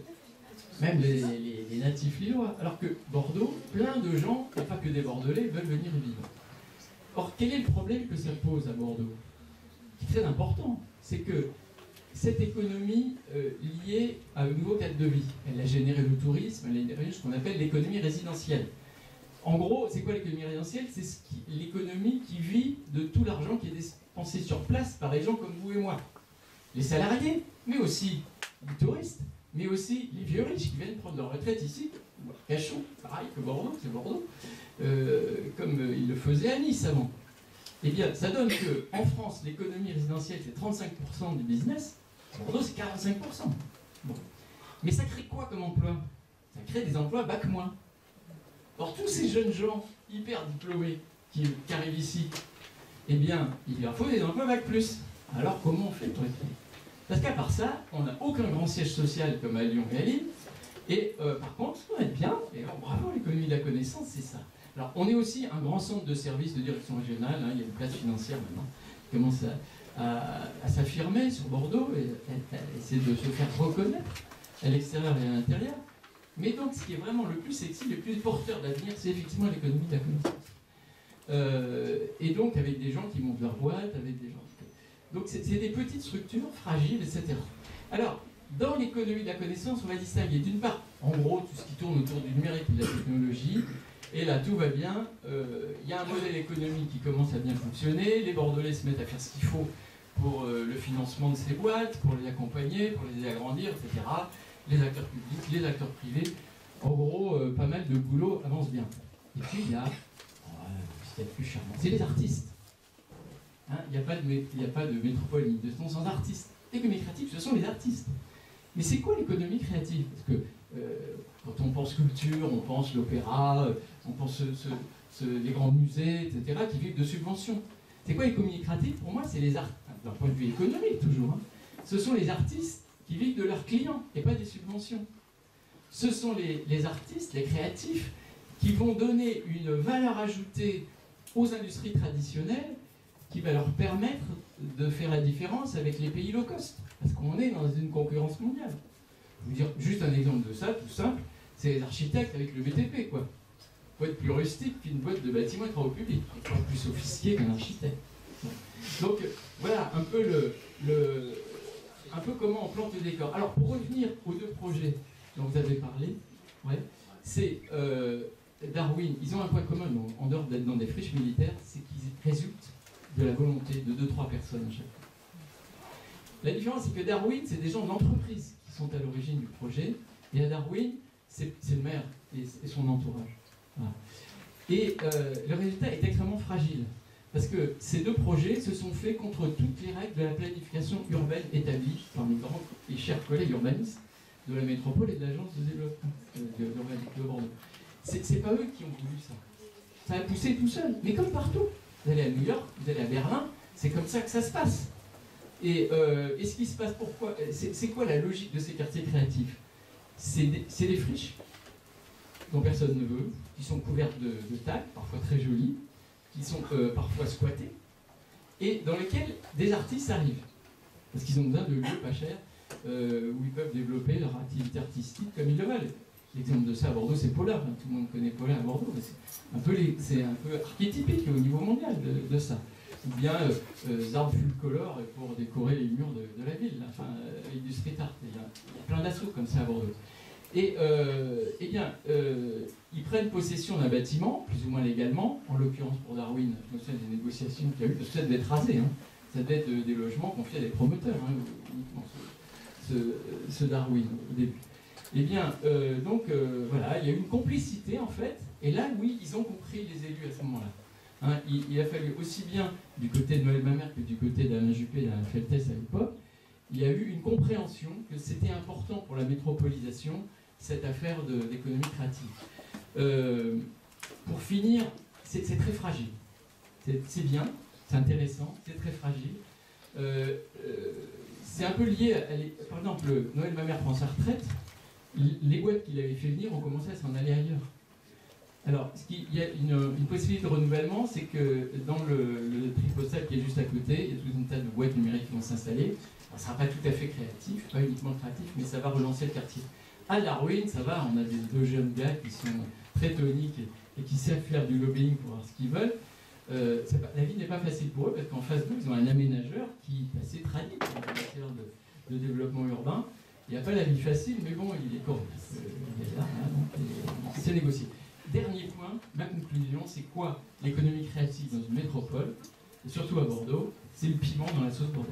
même les, les, les natifs lillois. Alors que Bordeaux, plein de gens, et pas que des Bordelais, veulent venir y vivre. Or, quel est le problème que ça pose à Bordeaux? Qui est très important, c'est que cette économie euh, liée à un nouveau cadre de vie, elle a généré le tourisme, elle a généré ce qu'on appelle l'économie résidentielle. En gros, c'est quoi l'économie résidentielle? C'est ce l'économie qui vit de tout l'argent qui est dépensé sur place par les gens comme vous et moi. Les salariés, mais aussi les touristes, mais aussi les vieux riches qui viennent prendre leur retraite ici, ou à Cachon, pareil que Bordeaux, c'est Bordeaux, euh, comme euh, ils le faisaient à Nice avant. Eh bien, ça donne qu'en France, l'économie résidentielle, c'est trente-cinq pour cent du business, Bordeaux, c'est quarante-cinq pour cent. Bon. Mais ça crée quoi comme emploi? Ça crée des emplois bac moins. Or, tous ces jeunes gens hyper diplômés qui, qui arrivent ici, eh bien, il leur faut des emplois bac plus. Alors, comment on fait pour être? Parce qu'à part ça, on n'a aucun grand siège social comme à Lyon et à Lille. Et euh, par contre, ce qu'on est bien, et alors, bravo, l'économie de la connaissance, c'est ça. Alors, on est aussi un grand centre de services de direction régionale, hein, il y a une place financière maintenant qui commence à, à, à s'affirmer sur Bordeaux et à, à essayer de se faire reconnaître à l'extérieur et à l'intérieur. Mais donc, ce qui est vraiment le plus sexy, le plus porteur d'avenir, c'est effectivement l'économie de la connaissance. Euh, et donc, avec des gens qui montent leur boîte, avec des gens... Donc, c'est des petites structures fragiles, et cetera. Alors, dans l'économie de la connaissance, on va distinguer d'une part, en gros, tout ce qui tourne autour du numérique et de la technologie. Et là, tout va bien. Il euh, y a un modèle économique qui commence à bien fonctionner. Les Bordelais se mettent à faire ce qu'il faut pour euh, le financement de ces boîtes, pour les accompagner, pour les agrandir, et cetera. les acteurs publics, les acteurs privés. En gros, euh, pas mal de boulot avance bien. Et puis il y a, oh, ce qu'il y a de plus charmant, c'est les artistes. Hein, il n'y a pas de, il n'y a pas de métropole ni de son sans artistes. L'économie créative, ce sont les artistes. Mais c'est quoi l'économie créative? Parce que euh, quand on pense culture, on pense l'opéra, on pense ce, ce, ce, les grands musées, et cetera, qui vivent de subventions. C'est quoi l'économie créative? Pour moi, c'est les artistes, d'un point de vue économique toujours. Hein. Ce sont les artistes qui vivent de leurs clients et pas des subventions. Ce sont les, les artistes, les créatifs, qui vont donner une valeur ajoutée aux industries traditionnelles qui va leur permettre de faire la différence avec les pays low cost. Parce qu'on est dans une concurrence mondiale. Je vais vous dire juste un exemple de ça, tout simple, c'est les architectes avec le B T P, quoi. Il faut être plus rustique qu'une boîte de bâtiment et travaux publics. Il faut être plus sophistiqué qu'un architecte. Donc, voilà un peu, le, le, un peu comment on plante le décor. Alors, pour revenir aux deux projets dont vous avez parlé, ouais, c'est euh, Darwin, ils ont un point commun, en dehors d'être dans des friches militaires, c'est qu'ils résultent de la volonté de deux trois personnes à chaque fois. La différence, c'est que Darwin, c'est des gens d'entreprise qui sont à l'origine du projet, et à Darwin, c'est le maire et, et son entourage. Voilà. Et euh, le résultat est extrêmement fragile, parce que ces deux projets se sont faits contre toutes les règles de la planification urbaine établies par mes grands et chers collègues urbanistes de la métropole et de l'agence de développement de, de, de, de Bordeaux. C'est pas eux qui ont voulu ça. Ça a poussé tout seul, mais comme partout. Vous allez à New York, vous allez à Berlin, c'est comme ça que ça se passe. Et, euh, et ce qui se passe, pourquoi? C'est quoi la logique de ces quartiers créatifs? C'est des, des friches dont personne ne veut, qui sont couvertes de, de tags, parfois très jolies, qui sont euh, parfois squattées, et dans lesquelles des artistes arrivent. Parce qu'ils ont besoin de lieux pas chers euh, où ils peuvent développer leur activité artistique comme ils le veulent. L'exemple de ça à Bordeaux, c'est Paulin. Hein. Tout le monde connaît Paulin à Bordeaux, mais c'est un peu, les, un peu archétypique au niveau mondial de, de ça. Ou bien euh, euh, Zarb Fulcolor pour décorer les murs de, de la ville, enfin, euh, avec du street art. Il y a, il y a plein d'assauts comme ça à Bordeaux. Et euh, eh bien, euh, ils prennent possession d'un bâtiment, plus ou moins légalement, en l'occurrence pour Darwin, je me souviens des négociations qu'il y a eu, parce que ça devait être rasé, hein. Ça devait être de, des logements confiés à des promoteurs, hein, uniquement ce, ce, ce Darwin au début. Eh bien, euh, donc euh, voilà, il y a eu une complicité en fait, et là, oui, ils ont compris les élus à ce moment-là. Hein, il, il a fallu aussi bien du côté de Noël Mamère que du côté d'Alain Juppé et d'Alain Feltès à l'époque, il y a eu une compréhension que c'était important pour la métropolisation, cette affaire d'économie créative. Euh, pour finir, c'est très fragile. C'est bien, c'est intéressant, c'est très fragile. Euh, euh, c'est un peu lié à, à par exemple, Noël Mamère prend sa retraite, les boîtes qu'il avait fait venir ont commencé à s'en aller ailleurs. Alors, il y a une, une possibilité de renouvellement, c'est que dans le, le tri postal qui est juste à côté, il y a tout un tas de boîtes numériques qui vont s'installer. Ça ne sera pas tout à fait créatif, pas uniquement créatif, mais ça va relancer le quartier. À Darwin, ça va, on a des deux jeunes gars qui sont très toniques et, et qui savent faire du lobbying pour avoir ce qu'ils veulent. Euh, pas, la vie n'est pas facile pour eux, parce qu'en face d'eux, ils ont un aménageur qui est assez tradit en matière de, de développement urbain. Il n'y a pas la vie facile, mais bon, il est correct. Euh, hein, c'est négocié. Dernier point, ma conclusion, c'est quoi l'économie créative dans une métropole, et surtout à Bordeaux? C'est le piment dans la sauce Bordeaux.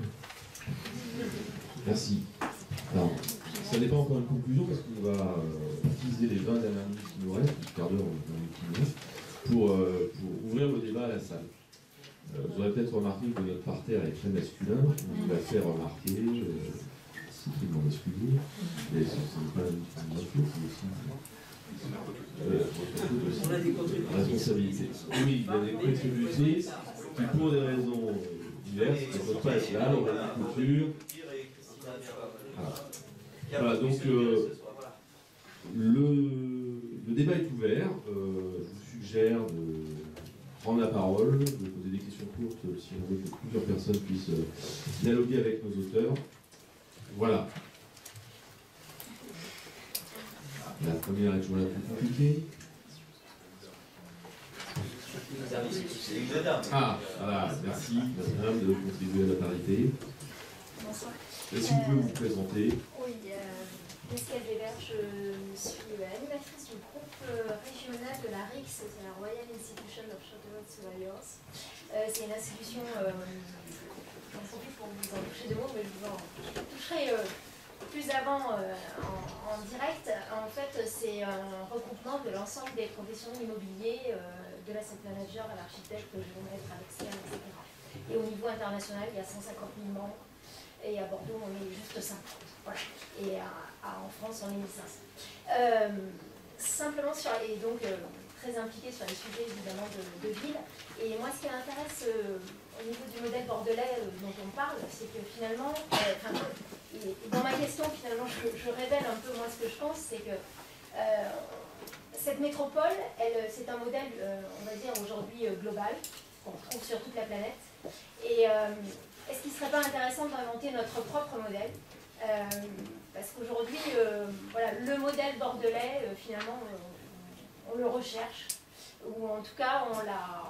Merci. Alors, ça n'est pas encore une conclusion parce qu'on va euh, utiliser les vingt dernières minutes qui nous restent, un quart d'heure qui nous reste, pour, euh, pour ouvrir le débat à la salle. Euh, vous aurez peut-être remarqué que notre parterre est très masculin, on vous l'a fait remarquer. Euh, c'est très masculin, mais ce n'est pas une influence, c'est aussi euh, on a des contributions. Responsabilité. Oui, il y a des contributions qui, pour des raisons diverses, ne peuvent pas être là, on a la culture. Voilà. Voilà, donc euh, le, le débat est ouvert. Euh, je vous suggère de prendre la parole, de poser des questions courtes si on veut que plusieurs personnes puissent euh, dialoguer avec nos auteurs. Voilà. La première est toujours la plus compliquée. Ah, voilà, merci madame de contribuer à la parité. Bonsoir. Est-ce que vous pouvez vous présenter? Oui, euh, Pascal Weber, je suis animatrice du groupe régional de la R I C S, c'est la Royal Institution of Chartered Surveyors. Euh, c'est une institution, euh, j'en profite pour vous en toucher deux mots, mais je vous en toucherai euh, plus avant euh, en, en direct, en fait, c'est un regroupement de l'ensemble des professions immobiliers, euh, de l'asset manager à l'architecte, le géomètre, à l'expert, et cetera. Et au niveau international, il y a cent cinquante mille membres. Et à Bordeaux, on est juste cinquante. Voilà. Et à, à, en France, on est mille cinq cents. Euh, simplement sur. Et donc, euh, très impliqué sur les sujets évidemment de, de ville. Et moi, ce qui m'intéresse euh, au niveau du modèle bordelais euh, dont on parle, c'est que finalement, euh, et, et dans ma question, finalement, je, je révèle un peu moi ce que je pense, c'est que euh, cette métropole, elle, c'est un modèle, euh, on va dire aujourd'hui euh, global, qu'on retrouve sur toute la planète. Et euh, est-ce qu'il ne serait pas intéressant d'inventer notre propre modèle? euh, Parce qu'aujourd'hui, euh, voilà, le modèle bordelais, euh, finalement, euh, on le recherche, ou en tout cas on l'a,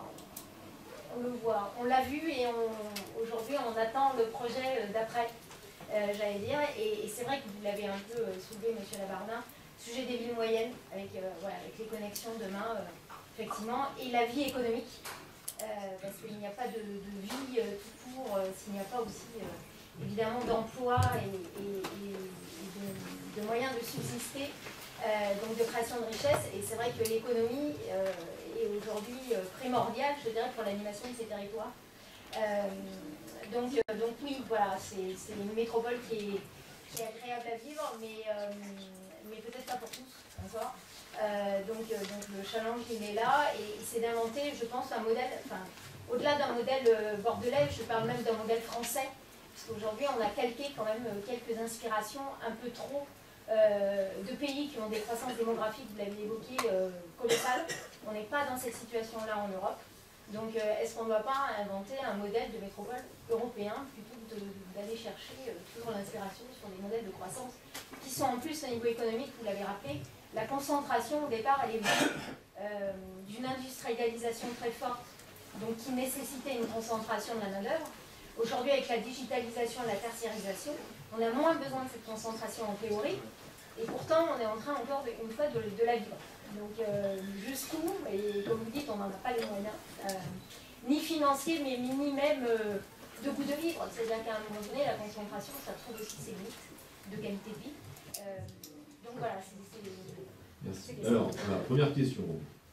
on le voit, on l'a vu et aujourd'hui on attend le projet d'après, euh, j'allais dire, et, et c'est vrai que vous l'avez un peu soulevé, monsieur Labardin, sujet des villes moyennes, avec, euh, voilà, avec les connexions demain, euh, effectivement, et la vie économique, euh, parce qu'il n'y a pas de, de vie euh, tout court euh, s'il n'y a pas aussi euh, évidemment d'emploi et, et, et de, de moyens de subsister. Euh, donc de création de richesse, et c'est vrai que l'économie euh, est aujourd'hui euh, primordiale, je dirais, pour l'animation de ces territoires. Euh, donc, euh, donc oui, voilà, c'est une métropole qui est, qui est agréable à vivre, mais, euh, mais peut-être pas pour tous encore. Euh, donc, euh, donc le challenge, il est là, et c'est d'inventer, je pense, un modèle, enfin, au-delà d'un modèle euh, bordelais, je parle même d'un modèle français, parce qu'aujourd'hui, on a calqué quand même euh, quelques inspirations un peu trop Euh, de pays qui ont des croissances démographiques, vous l'avez évoqué, euh, colossales. On n'est pas dans cette situation-là en Europe. Donc euh, est-ce qu'on ne doit pas inventer un modèle de métropole européen plutôt que d'aller chercher euh, toujours l'inspiration sur des modèles de croissance qui sont en plus au niveau économique, vous l'avez rappelé, la concentration au départ elle est venue euh, d'une industrialisation très forte, donc qui nécessitait une concentration de la main-d'œuvre. Aujourd'hui, avec la digitalisation et la tertiarisation, on a moins besoin de cette concentration en théorie, et pourtant on est en train encore de, une fois de, de la vivre. Donc euh, jusqu'où, et comme vous dites, on n'en a pas les moyens, euh, ni financiers, mais ni même euh, de goût de vivre. C'est-à-dire qu'à un moment donné, la concentration, ça trouve aussi ses limites de qualité de vie. Euh, donc voilà, c'est... Merci. Alors, voilà, première question.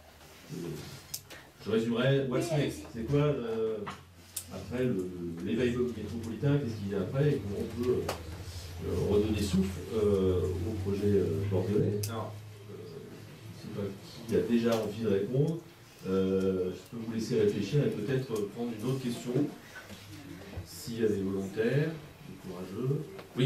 Je résumerai, what's oui, next? C'est quoi euh, après l'éveil métropolitain? Qu'est-ce qu'il y a après et comment on peut euh, redonner souffle euh, au projet euh, bordelais? Alors, euh, je ne sais pas qui a déjà envie de répondre. Euh, je peux vous laisser réfléchir et peut-être prendre une autre question, s'il y a des volontaires, des courageux. Oui.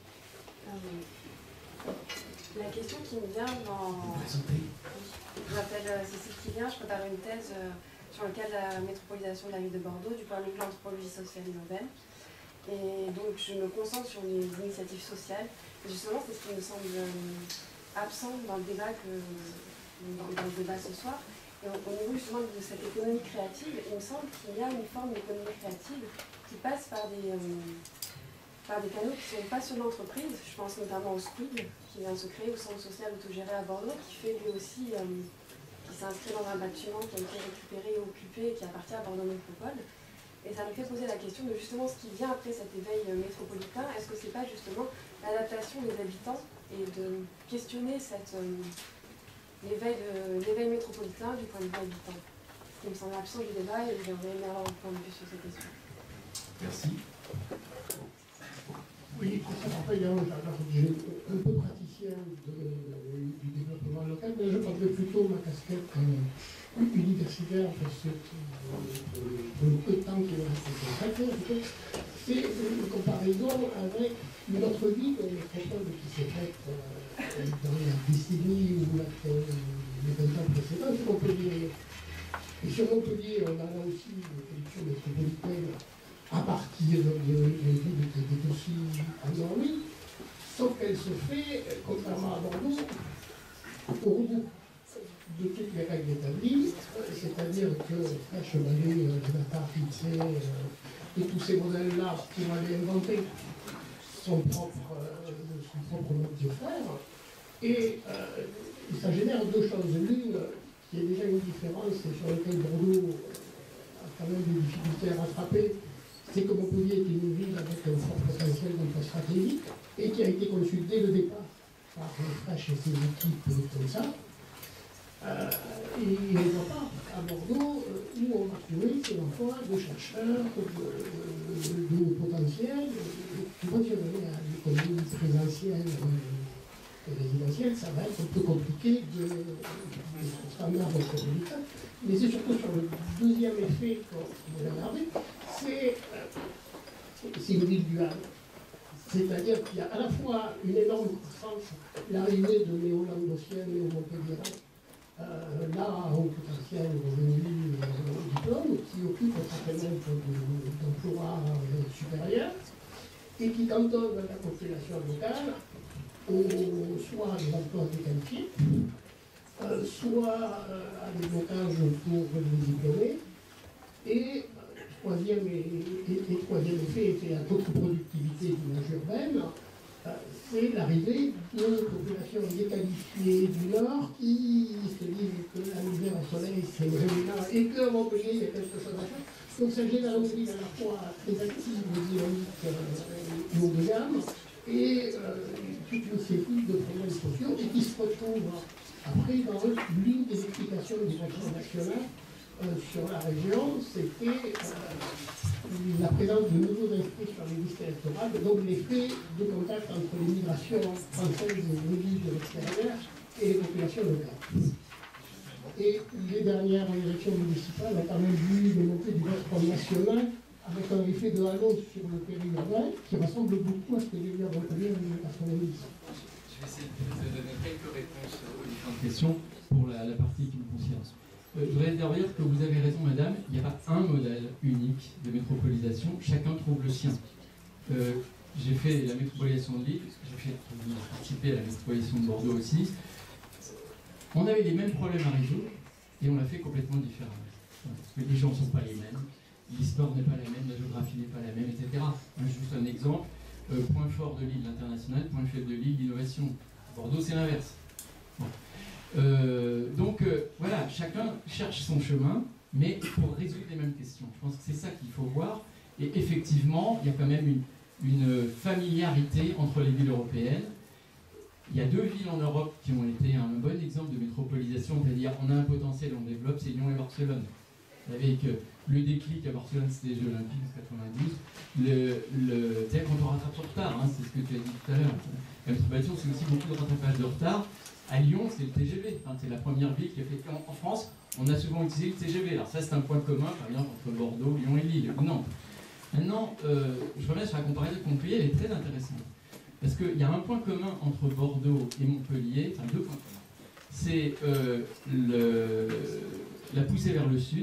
Euh, la question qui me vient dans... Je m'appelle Cécile Quillien, je prépare une thèse euh, sur le cas de la métropolisation de la ville de Bordeaux du point de vue de l'anthropologie sociale et urbaine. Et donc je me concentre sur les initiatives sociales. Et justement, c'est ce qui me semble euh, absent dans le débat que, dans, dans le débat ce soir. Et au, au niveau justement de cette économie créative, il me semble qu'il y a une forme d'économie créative qui passe par des, euh, par des canaux qui ne sont pas sur l'entreprise. Je pense notamment au Squid, qui vient se créer au centre social autogéré à Bordeaux, qui fait lui aussi, euh, qui s'inscrit dans un bâtiment qui a été récupéré et occupé et qui appartient à Bordeaux Métropole. Et ça me fait poser la question de justement ce qui vient après cet éveil métropolitain. Est-ce que c'est pas justement l'adaptation des habitants et de questionner cette... Euh, l'éveil métropolitain du point de vue habitant. Ce qui me semble absent du débat et j'aimerais bien avoir un point de vue sur cette question. Merci. Oui, en fait, j'ai un peu praticien de, du développement local, mais je parlerai plutôt de ma casquette euh, universitaire, parce que euh, le peu de temps qui me reste consacré, c'est une comparaison avec une autre ville, une métropole qui s'est faite euh, dans la décennie ou la, euh, les vingt ans précédents, c'est Montpellier. Et sur Montpellier, on a là aussi une production métropolitaine à partir de villes qui étaient aussi endormies, sauf qu'elle se fait, contrairement à Bordeaux, au rebours de toutes les règles établies, c'est-à-dire que Fraîche Vallée, la data fixée et tous ces modèles-là qui vont aller inventer son propre, euh, son propre mode de faire, et euh, ça génère deux choses. L'une, qui est déjà une différence et sur laquelle Bordeaux a quand même des difficultés à rattraper, c'est que Montpellier est une ville avec un fort potentiel d'emploi stratégique et qui a été conçue dès le départ par Fraîche et ses équipes comme ça. Euh, et il ne voit pas à Bordeaux euh, où on va trouver ces emplois de chercheurs, de, de, de haut potentiel, qui vont se donner à l'économie présentielle euh, et résidentielle, ça va être un peu compliqué de, de, de standard métropolitain. Mais c'est surtout sur le deuxième effet qu'on va regarder, c'est euh, une ville duale. C'est-à-dire qu'il y a à la fois une énorme croissance, l'arrivée de néo-languedociens, néo-montpelliérains, euh, là, à haut potentiel, revenu, euh, diplôme, qui occupent un certain nombre d'emplois euh, supérieurs, et qui cantonnent la population locale, au, soit à des emplois déqualifiés, euh, soit euh, à des blocages pour les diplômés, et troisième, et, et, et troisième effet, et la contre-productivité d'image urbaine, euh, c'est l'arrivée de populations déqualifiées du Nord qui se disent que la misère au soleil c'est rémunérant et qu'à Montpellier il y a quelque chose à faire. Donc ça génère une ville à la fois très active, dynamique, euh, haut de gamme, et euh, toute une série de problèmes sociaux et qui se retrouvent après dans l'une des explications du Conseil national. Euh, sur la région, c'était euh, la présence de nouveaux inscrits sur les listes électorales, donc l'effet de contact entre les migrations françaises venues de l'extérieur et les populations locales. Et les dernières élections municipales ont quand même vu le montée du Front national avec un effet de halo sur le périurbain qui ressemble beaucoup à ce que j'ai vu à Montpellier en mille neuf cent quatre-vingt-dix. Je vais essayer de donner quelques réponses aux différentes questions pour la, la partie qui me concerne. Euh, je voudrais dire que vous avez raison, madame, il n'y a pas un modèle unique de métropolisation, chacun trouve le sien. Euh, j'ai fait la métropolisation de Lille, j'ai fait participer à la métropolisation de Bordeaux aussi. On avait les mêmes problèmes à résoudre et on l'a fait complètement différemment. Parce que les gens ne sont pas les mêmes, l'histoire n'est pas la même, la géographie n'est pas la même, et cetera. Juste un exemple, euh, point fort de Lille, l'international, point faible de Lille, l'innovation. Bordeaux, c'est l'inverse. Bon. Euh, donc euh, voilà, chacun cherche son chemin, mais pour résoudre les mêmes questions. Je pense que c'est ça qu'il faut voir. Et effectivement, il y a quand même une, une familiarité entre les villes européennes. Il y a deux villes en Europe qui ont été un bon exemple de métropolisation, c'est-à-dire on a un potentiel, on développe, c'est Lyon et Barcelone. Avec euh, le déclic à Barcelone, c'était les Jeux Olympiques en quatre-vingt-douze. Le, le, c'est quand on rattrape son retard, hein, c'est ce que tu as dit tout à l'heure. La métropolisation, c'est aussi beaucoup de rattrapage de retard. À Lyon, c'est le T G V. Enfin, c'est la première ville qui a fait. En, en France, on a souvent utilisé le T G V. Alors ça, c'est un point commun, par exemple, entre Bordeaux, Lyon et Lille, ou Nantes. Maintenant, euh, je reviens sur la comparaison de Montpellier, elle est très intéressante. Parce qu'il y a un point commun entre Bordeaux et Montpellier, enfin deux points communs. C'est euh, le, la poussée vers le sud,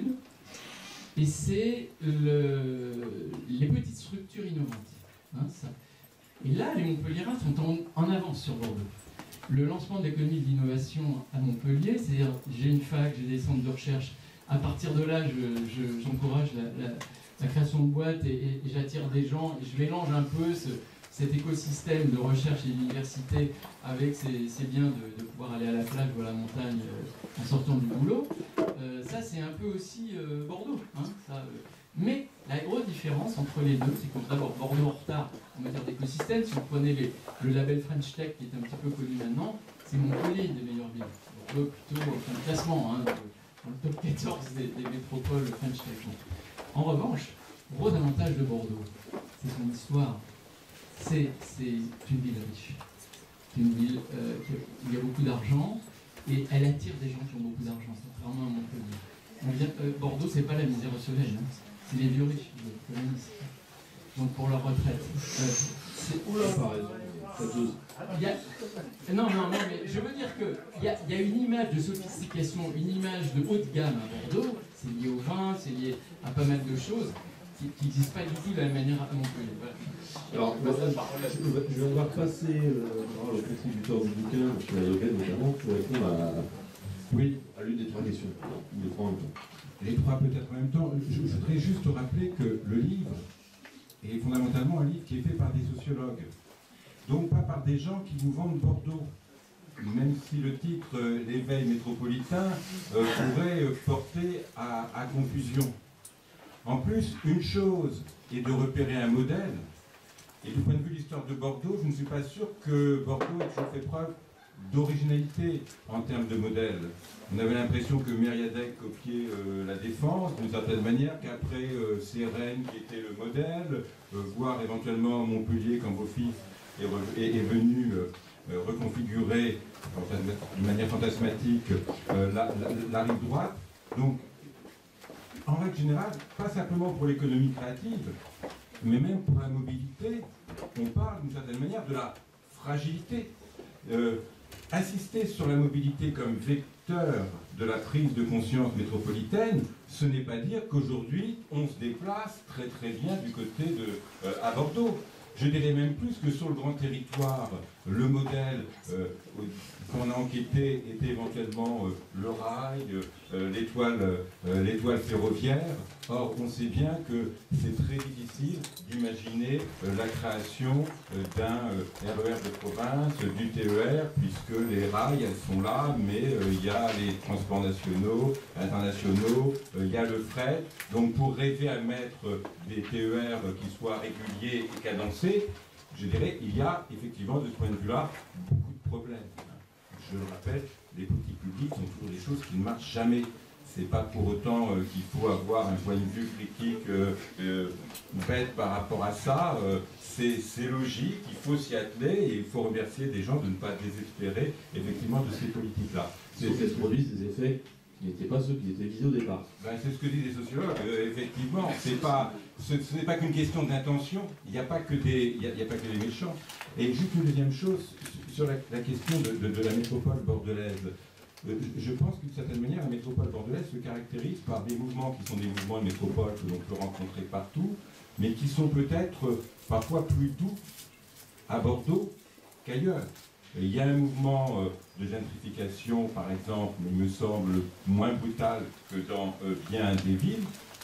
et c'est le, les petites structures innovantes. Hein, ça. Et là, les Montpelliérains sont en, en avance sur Bordeaux. Le lancement de l'économie de l'innovation à Montpellier, c'est-à-dire j'ai une fac, j'ai des centres de recherche. À partir de là, je, je, j'encourage la, la, la création de boîtes et, et, et j'attire des gens et je mélange un peu ce, cet écosystème de recherche et d'université avec ces, ces biens de, de pouvoir aller à la plage ou à la montagne euh, en sortant du boulot. Euh, ça, c'est un peu aussi euh, Bordeaux. Hein, ça, euh. Mais la grosse différence entre les deux, c'est qu'on a d'abord Bordeaux en retard en matière d'écosystème. Si vous prenez les, le label French Tech, qui est un petit peu connu maintenant, c'est Montpellier des meilleures villes. Bordeaux plutôt enfin, le classement, hein, dans le top quatorze des, des métropoles French Tech. En revanche, gros avantage de Bordeaux, c'est son histoire. C'est une ville riche. C'est une ville euh, où il y a beaucoup d'argent et elle attire des gens qui ont beaucoup d'argent, contrairement à Montpellier. On vient, euh, Bordeaux, c'est pas la misère au soleil, hein. C'est les vieux riches, les communistes. Donc pour leur retraite. Euh, c'est oula, par exemple. Il y a... Non, non, non, mais je veux dire qu'il y a, il y a une image de sophistication, une image de haut de gamme à Bordeaux. C'est lié au vin, c'est lié à pas mal de choses qui n'existent pas du tout de la même manière à Montpellier. Voilà. Alors, madame, je vais devoir passer euh, au contributeur du bouquin, M. Layoquet notamment, pour répondre à, oui, à l'une des trois questions. Les trois en même temps. Les trois peut-être en même temps. Je, je voudrais juste rappeler que le livre est fondamentalement un livre qui est fait par des sociologues. Donc pas par des gens qui vous vendent Bordeaux. Même si le titre euh, « L'éveil métropolitain euh, » pourrait euh, porter à, à confusion. En plus, une chose est de repérer un modèle, et du point de vue de l'histoire de Bordeaux, je ne suis pas sûr que Bordeaux ait toujours fait preuve d'originalité en termes de modèle. On avait l'impression que Mériadec copiait euh, la Défense d'une certaine manière, qu'après euh, c'est Rennes qui était le modèle, euh, voire éventuellement Montpellier quand vos fils est, est, est venu euh, reconfigurer d'une manière fantasmatique euh, la, la, la rive droite. Donc, en règle générale, pas simplement pour l'économie créative, mais même pour la mobilité, on parle d'une certaine manière de la fragilité. Euh, insister sur la mobilité comme vecteur de la prise de conscience métropolitaine, ce n'est pas dire qu'aujourd'hui on se déplace très très bien du côté de euh, à Bordeaux. Je dirais même plus que sur le grand territoire, le modèle euh, qu'on a enquêté était éventuellement euh, le rail, euh, l'étoile euh, l'étoile ferroviaire. Or, on sait bien que c'est très difficile d'imaginer euh, la création euh, d'un euh, R E R de province, du T E R, puisque les rails, elles sont là, mais euh, il y a les transports nationaux, internationaux, euh, il y a le fret. Donc, pour rêver à mettre des T E R qui soient réguliers et cadencés, je dirais, il y a effectivement de ce point de vue-là beaucoup de problèmes. Je le rappelle, les politiques publiques sont toujours des choses qui ne marchent jamais. C'est pas pour autant euh, qu'il faut avoir un point de vue critique euh, euh, bête par rapport à ça. Euh, c'est logique, il faut s'y atteler et il faut remercier des gens de ne pas désespérer effectivement de ces politiques-là. Sauf qu'elles produisent des effets qui n'étaient pas ceux qui étaient visés au départ. Ben, c'est ce que disent les sociologues, euh, effectivement. C'est pas, ce, ce n'est pas qu'une question d'intention, il n'y a, pas que des, il y a, il y a pas que des méchants. Et juste une deuxième chose, sur la, la question de, de, de la métropole bordelaise. Euh, je pense qu'une certaine manière, la métropole bordelaise se caractérise par des mouvements qui sont des mouvements de métropole que l'on peut rencontrer partout, mais qui sont peut-être parfois plus doux à Bordeaux qu'ailleurs. Il y a un mouvement euh, de gentrification, par exemple, il me semble moins brutal que dans euh, bien des villes.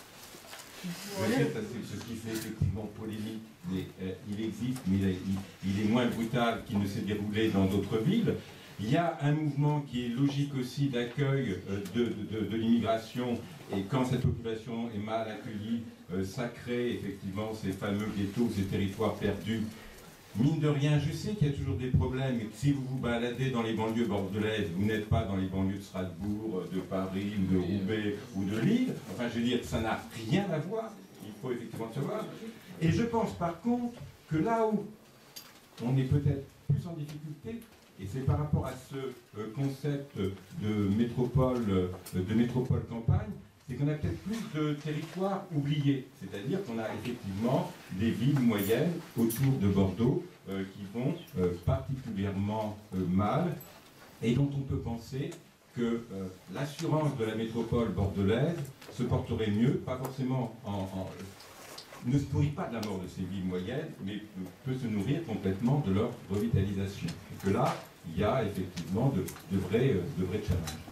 Peut-être c'est ce qui fait effectivement polémique, mais euh, il existe, mais il est, il, il est moins brutal qu'il ne s'est déroulé dans d'autres villes. Il y a un mouvement qui est logique aussi d'accueil euh, de, de, de l'immigration, et quand cette population est mal accueillie, euh, ça crée effectivement ces fameux ghettos, ces territoires perdus. Mine de rien, je sais qu'il y a toujours des problèmes, et que si vous vous baladez dans les banlieues bordelaises, vous n'êtes pas dans les banlieues de Strasbourg, de Paris, ou de Roubaix, ou de Lille. Enfin, je veux dire, ça n'a rien à voir, il faut effectivement le savoir. Et je pense par contre que là où on est peut-être plus en difficulté, et c'est par rapport à ce euh, concept de métropole, euh, de métropole campagne, c'est qu'on a peut-être plus de territoires oubliés. C'est-à-dire qu'on a effectivement des villes moyennes autour de Bordeaux euh, qui vont euh, particulièrement euh, mal et dont on peut penser que euh, l'assurance de la métropole bordelaise se porterait mieux, pas forcément en, en ne se nourrit pas de la mort de ces villes moyennes, mais peut se nourrir complètement de leur revitalisation. Et que là, il y a effectivement de, de, vrais, de vrais challenges.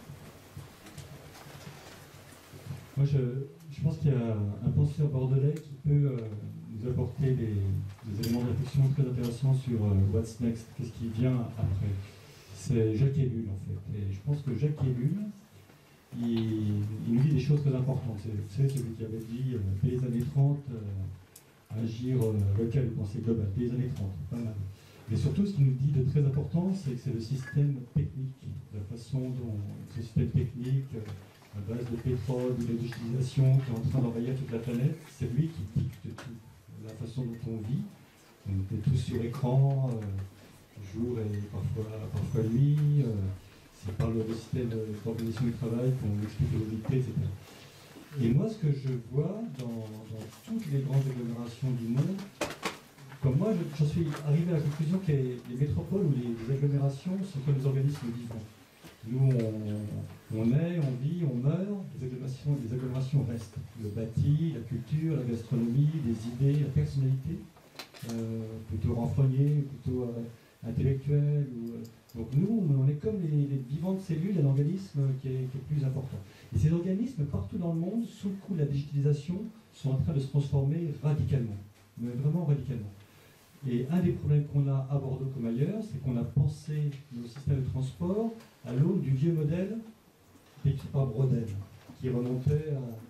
Moi, je, je pense qu'il y a un penseur bordelais qui peut euh, nous apporter des, des éléments de réflexion très intéressants sur euh, what's next, qu'est-ce qui vient après. C'est Jacques Ellul, en fait. Et je pense que Jacques Ellul, il, il nous dit des choses très importantes. C'est celui qui avait dit, euh, dès les années trente, euh, agir euh, local ou pensée globale. Dès les années trente, pas mal. Mais surtout, ce qu'il nous dit de très important, c'est que c'est le système technique, la façon dont ce système technique, euh, à base de pétrole, de l'utilisation qui est en train d'envahir toute la planète, c'est lui qui dicte tout. La façon dont on vit, on est tous sur écran, euh, jour et parfois, parfois nuit, euh, c'est par le système d'organisation du travail qu'on explique la mobilité, et cetera. Et moi, ce que je vois dans, dans toutes les grandes agglomérations du monde, comme moi, j'en suis arrivé à la conclusion que les, les métropoles ou les, les agglomérations sont comme des organismes vivants. Nous, on, on est, on vit, on meurt, les agglomérations, les agglomérations restent. Le bâti, la culture, la gastronomie, les idées, la personnalité, euh, plutôt renfrognée, plutôt euh, intellectuelle. Ou, euh, donc nous, on est comme les, les vivantes cellules d'un organisme qui est, qui est plus important. Et ces organismes, partout dans le monde, sous le coup de la digitalisation, sont en train de se transformer radicalement, mais vraiment radicalement. Et un des problèmes qu'on a à Bordeaux comme ailleurs, c'est qu'on a pensé nos systèmes de transport à l'aune du vieux modèle décrit par Brodel, qui remontait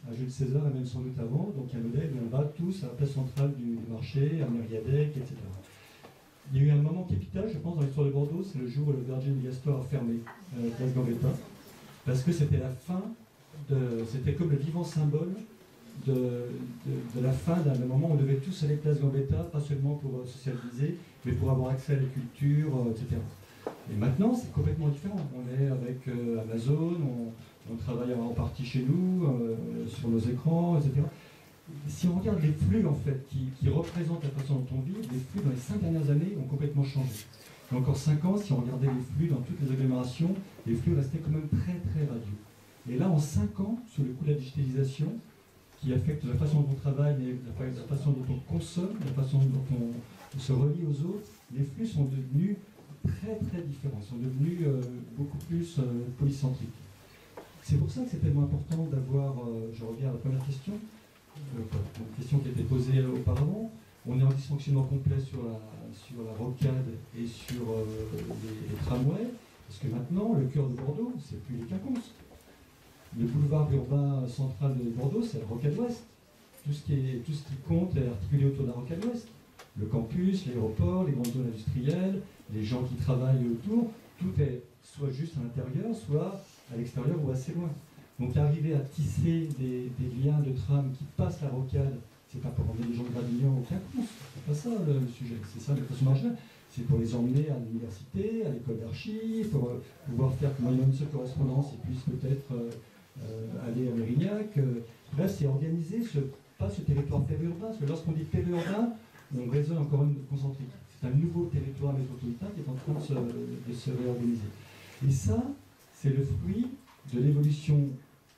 à Jules César et même sans doute avant. Donc un modèle où on va tous à la place centrale du, du marché, à Mériadec, et cetera. Il y a eu un moment capital, je pense, dans l'histoire de Bordeaux, c'est le jour où le Virgin Megastore a fermé euh, Place Gambetta, parce que c'était la fin, de, c'était comme le vivant symbole de, de, de la fin d'un moment où on devait tous aller Place Gambetta, pas seulement pour euh, socialiser, mais pour avoir accès à la culture, euh, et cetera. Et maintenant, c'est complètement différent. On est avec euh, Amazon, on, on travaille en partie chez nous, euh, sur nos écrans, et cetera. Si on regarde les flux en fait, qui, qui représentent la façon dont on vit, les flux dans les cinq dernières années ont complètement changé. Il y a encore cinq ans, si on regardait les flux dans toutes les agglomérations, les flux restaient quand même très très radieux. Et là, en cinq ans, sous le coup de la digitalisation, qui affecte la façon dont on travaille, la, la façon dont on consomme, la façon dont on se relie aux autres, les flux sont devenus très très différents, sont devenus euh, beaucoup plus euh, polycentriques. C'est pour ça que c'est tellement important d'avoir, euh, je reviens à la première question, euh, une question qui a été posée auparavant, on est en dysfonctionnement complet sur la, sur la rocade et sur euh, les, les tramways, parce que maintenant, le cœur de Bordeaux, c'est plus les quinconces. Le boulevard urbain central de Bordeaux, c'est la rocade ouest. Tout ce qui est, tout ce qui compte est articulé autour de la rocade ouest. Le campus, l'aéroport, les grandes zones industrielles, les gens qui travaillent autour, tout est soit juste à l'intérieur, soit à l'extérieur ou assez loin. Donc arriver à tisser des, des liens de tram qui passent la rocade, c'est pas pour emmener les gens de Gradignan au quinconce, c'est pas ça le, le sujet, c'est ça de façon marginale. C'est pour les emmener à l'université, à l'école d'archi, pour euh, pouvoir faire que moyennant une seule correspondance, ils puissent peut-être euh, euh, aller à Mérignac. Euh, là, c'est organiser ce, pas ce territoire périurbain, parce que lorsqu'on dit périurbain, on raisonne encore une concentrique. C'est un nouveau territoire métropolitain qui est en train de se, de se réorganiser. Et ça, c'est le fruit de l'évolution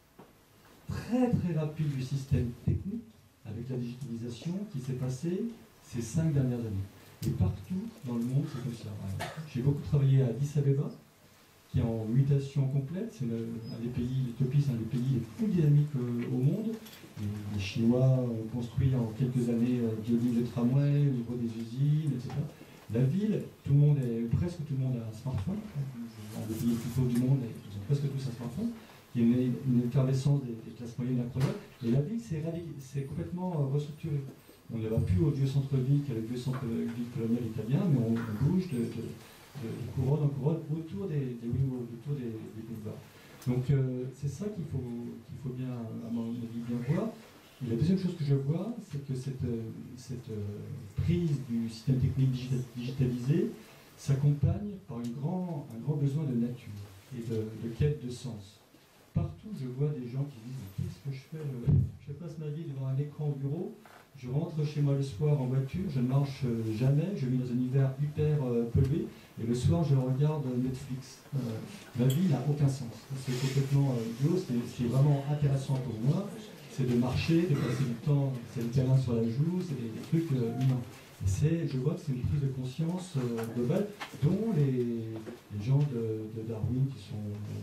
très très rapide du système technique avec la digitalisation qui s'est passée ces cinq dernières années. Et partout dans le monde, c'est comme ça. J'ai beaucoup travaillé à Addis Abeba, qui est en mutation complète. C'est un des pays, l'Éthiopie, c'est un des pays les plus dynamiques euh, au monde. Les, les Chinois ont construit en quelques années euh, des lignes de tramway, au niveau des usines, et cetera. La ville, tout le monde est, presque tout le monde a un smartphone. Dans les pays les plus pauvres du monde, ils ont presque tous un smartphone. Il y a une, une effervescence des, des classes moyennes incroyable. Et la ville s'est complètement euh, restructurée. On ne va plus au vieux centre-ville qui est le vieux centre-ville colonial italien, mais on, on bouge de, de, de, de couronne en couronne autour des, des, autour des, des boulevards. Donc euh, c'est ça qu'il faut, qu'il faut bien, à mon avis, bien voir. Et la deuxième chose que je vois, c'est que cette, cette prise du système technique digitalisé s'accompagne par une grand, un grand besoin de nature et de, de quête de sens. Partout, je vois des gens qui disent « qu'est-ce que je fais ? Je passe ma vie devant un écran au bureau, je rentre chez moi le soir en voiture, je ne marche jamais, je vis dans un univers hyper euh, pollué, et le soir je regarde Netflix. Euh, ma vie n'a aucun sens. C'est complètement euh, idiot. Ce qui est vraiment intéressant pour moi, c'est de marcher, de passer du temps, c'est le câlin sur la joue, c'est des, des trucs euh, humains. Et je vois que c'est une prise de conscience euh, globale dont les, les gens de, de Darwin qui sont,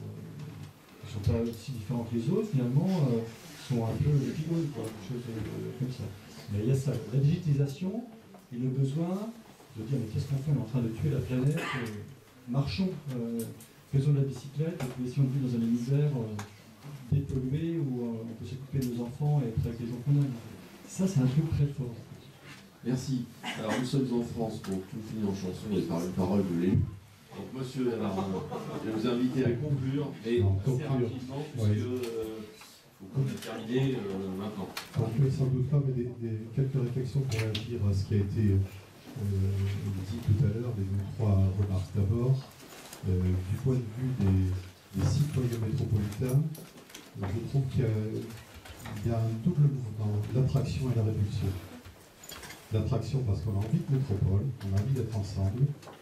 euh, qui sont pas aussi différents que les autres, finalement, euh, sont un peu les pigouilles, quoi, quelque chose de, de, comme ça. Mais il y a ça, la digitalisation et le besoin de dire mais qu'est-ce qu'on fait, on est en train de tuer la planète, euh, marchons, euh, faisons de la bicyclette, et puis essayons de vivre dans un univers euh, dépollué où euh, on peut s'occuper de nos enfants et être avec les gens qu'on aime. Ça, c'est un truc très fort. Merci. Alors nous sommes en France, donc tout finit en chanson et par une parole de l'élu. Donc monsieur Lamarin, je vais vous inviter à conclure, mais assez rapidement, puisque il euh, faut qu'on ait terminé euh, maintenant. Alors, je ne vais sans doute pas, mais des, des, quelques réflexions pour réagir à ce qui a été euh, dit tout à l'heure, les deux, trois remarques. D'abord, euh, du point de vue des, des citoyens métropolitains, euh, je trouve qu'il y, y a un double mouvement, l'attraction et la répulsion. L'attraction parce qu'on a envie de métropole, on a envie d'être ensemble,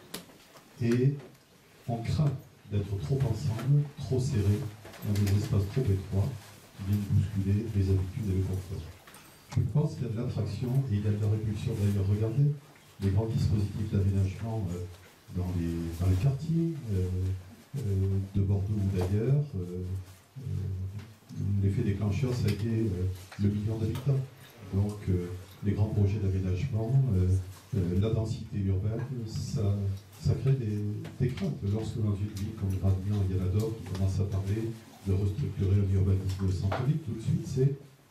et on craint d'être trop ensemble, trop serré, dans des espaces trop étroits, qui viennent bousculer les habitudes et le confort. Je pense qu'il y a de l'attraction et il y a de la répulsion. D'ailleurs, regardez les grands dispositifs d'aménagement euh, dans, les, dans les quartiers euh, euh, de Bordeaux ou d'ailleurs. Euh, euh, L'effet déclencheur, ça a été euh, le million d'habitants. Donc, euh, les grands projets d'aménagement, euh, euh, la densité urbaine, ça, ça crée des, des craintes. Lorsque dans une ville comme Gradignan et Yanador qui commence à parler de restructurer un urbanisme au centre-ville, tout de suite c'est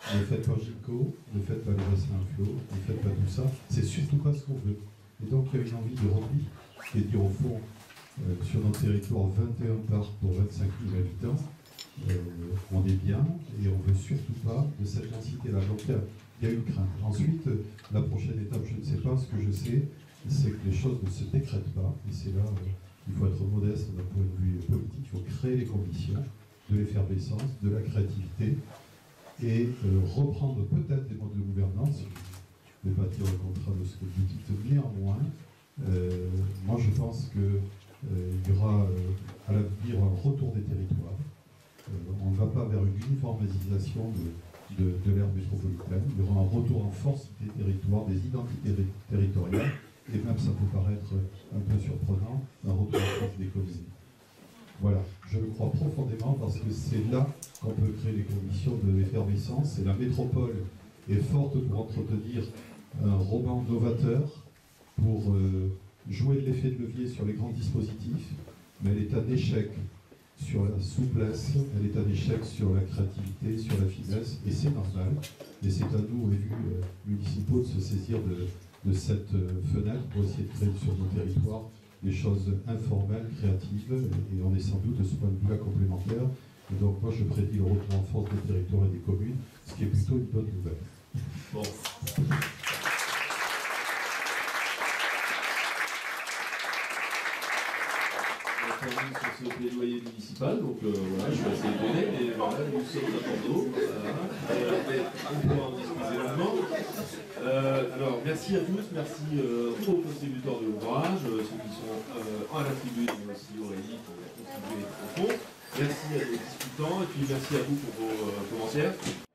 ne faites pas Gico, ne faites pas les bassins à flot, ne faites pas tout ça. C'est surtout pas ce qu'on veut. Et donc il y a une envie de repli qui est dire au fond, euh, sur notre territoire, vingt et un parcs pour vingt-cinq mille habitants, euh, on est bien et on ne veut surtout pas de cette densité-là. Donc il y, il y a une crainte. Ensuite, la prochaine étape, je ne sais pas, ce que je sais, c'est que les choses ne se décrètent pas. Et c'est là, euh, il faut être modeste d'un point de vue politique, il faut créer les conditions de l'effervescence, de la créativité, et euh, reprendre peut-être des modes de gouvernance. Je ne vais pas dire le contraire de ce que vous dites, néanmoins, euh, moi je pense qu'il euh, y aura euh, à l'avenir un retour des territoires. Euh, on ne va pas vers une uniformisation de, de, de l'ère métropolitaine, il y aura un retour en force des territoires, des identités territoriales, et même ça peut paraître un peu surprenant, un retour en force des communes. Voilà, je le crois profondément parce que c'est là qu'on peut créer les conditions de l'effervescence. Et la métropole est forte pour entretenir un roman novateur, pour euh, jouer de l'effet de levier sur les grands dispositifs, mais elle est un échec sur la souplesse, elle est un échec sur la créativité, sur la finesse, et c'est normal. Et c'est à nous, élus euh, municipaux, de se saisir de, de cette euh, fenêtre pour essayer de créer sur nos territoires des choses informelles, créatives, et on est sans doute de ce point de vue-là complémentaire. Et donc moi je prédis le retour en force des territoires et des communes, ce qui est plutôt une bonne nouvelle. Bon. On termine sur ce plaidoyer municipal, donc euh, voilà, je vais essayer de donner, mais voilà, nous sommes à Bordeaux, voilà, et on pourra en discuter longuement. Euh, alors, merci à tous, merci euh, aux contributeurs de l'ouvrage, euh, ceux qui sont euh, à la tribune, mais aussi Aurélie pour contribuer au fond. Merci à nos discutants, et puis merci à vous pour vos euh, commentaires.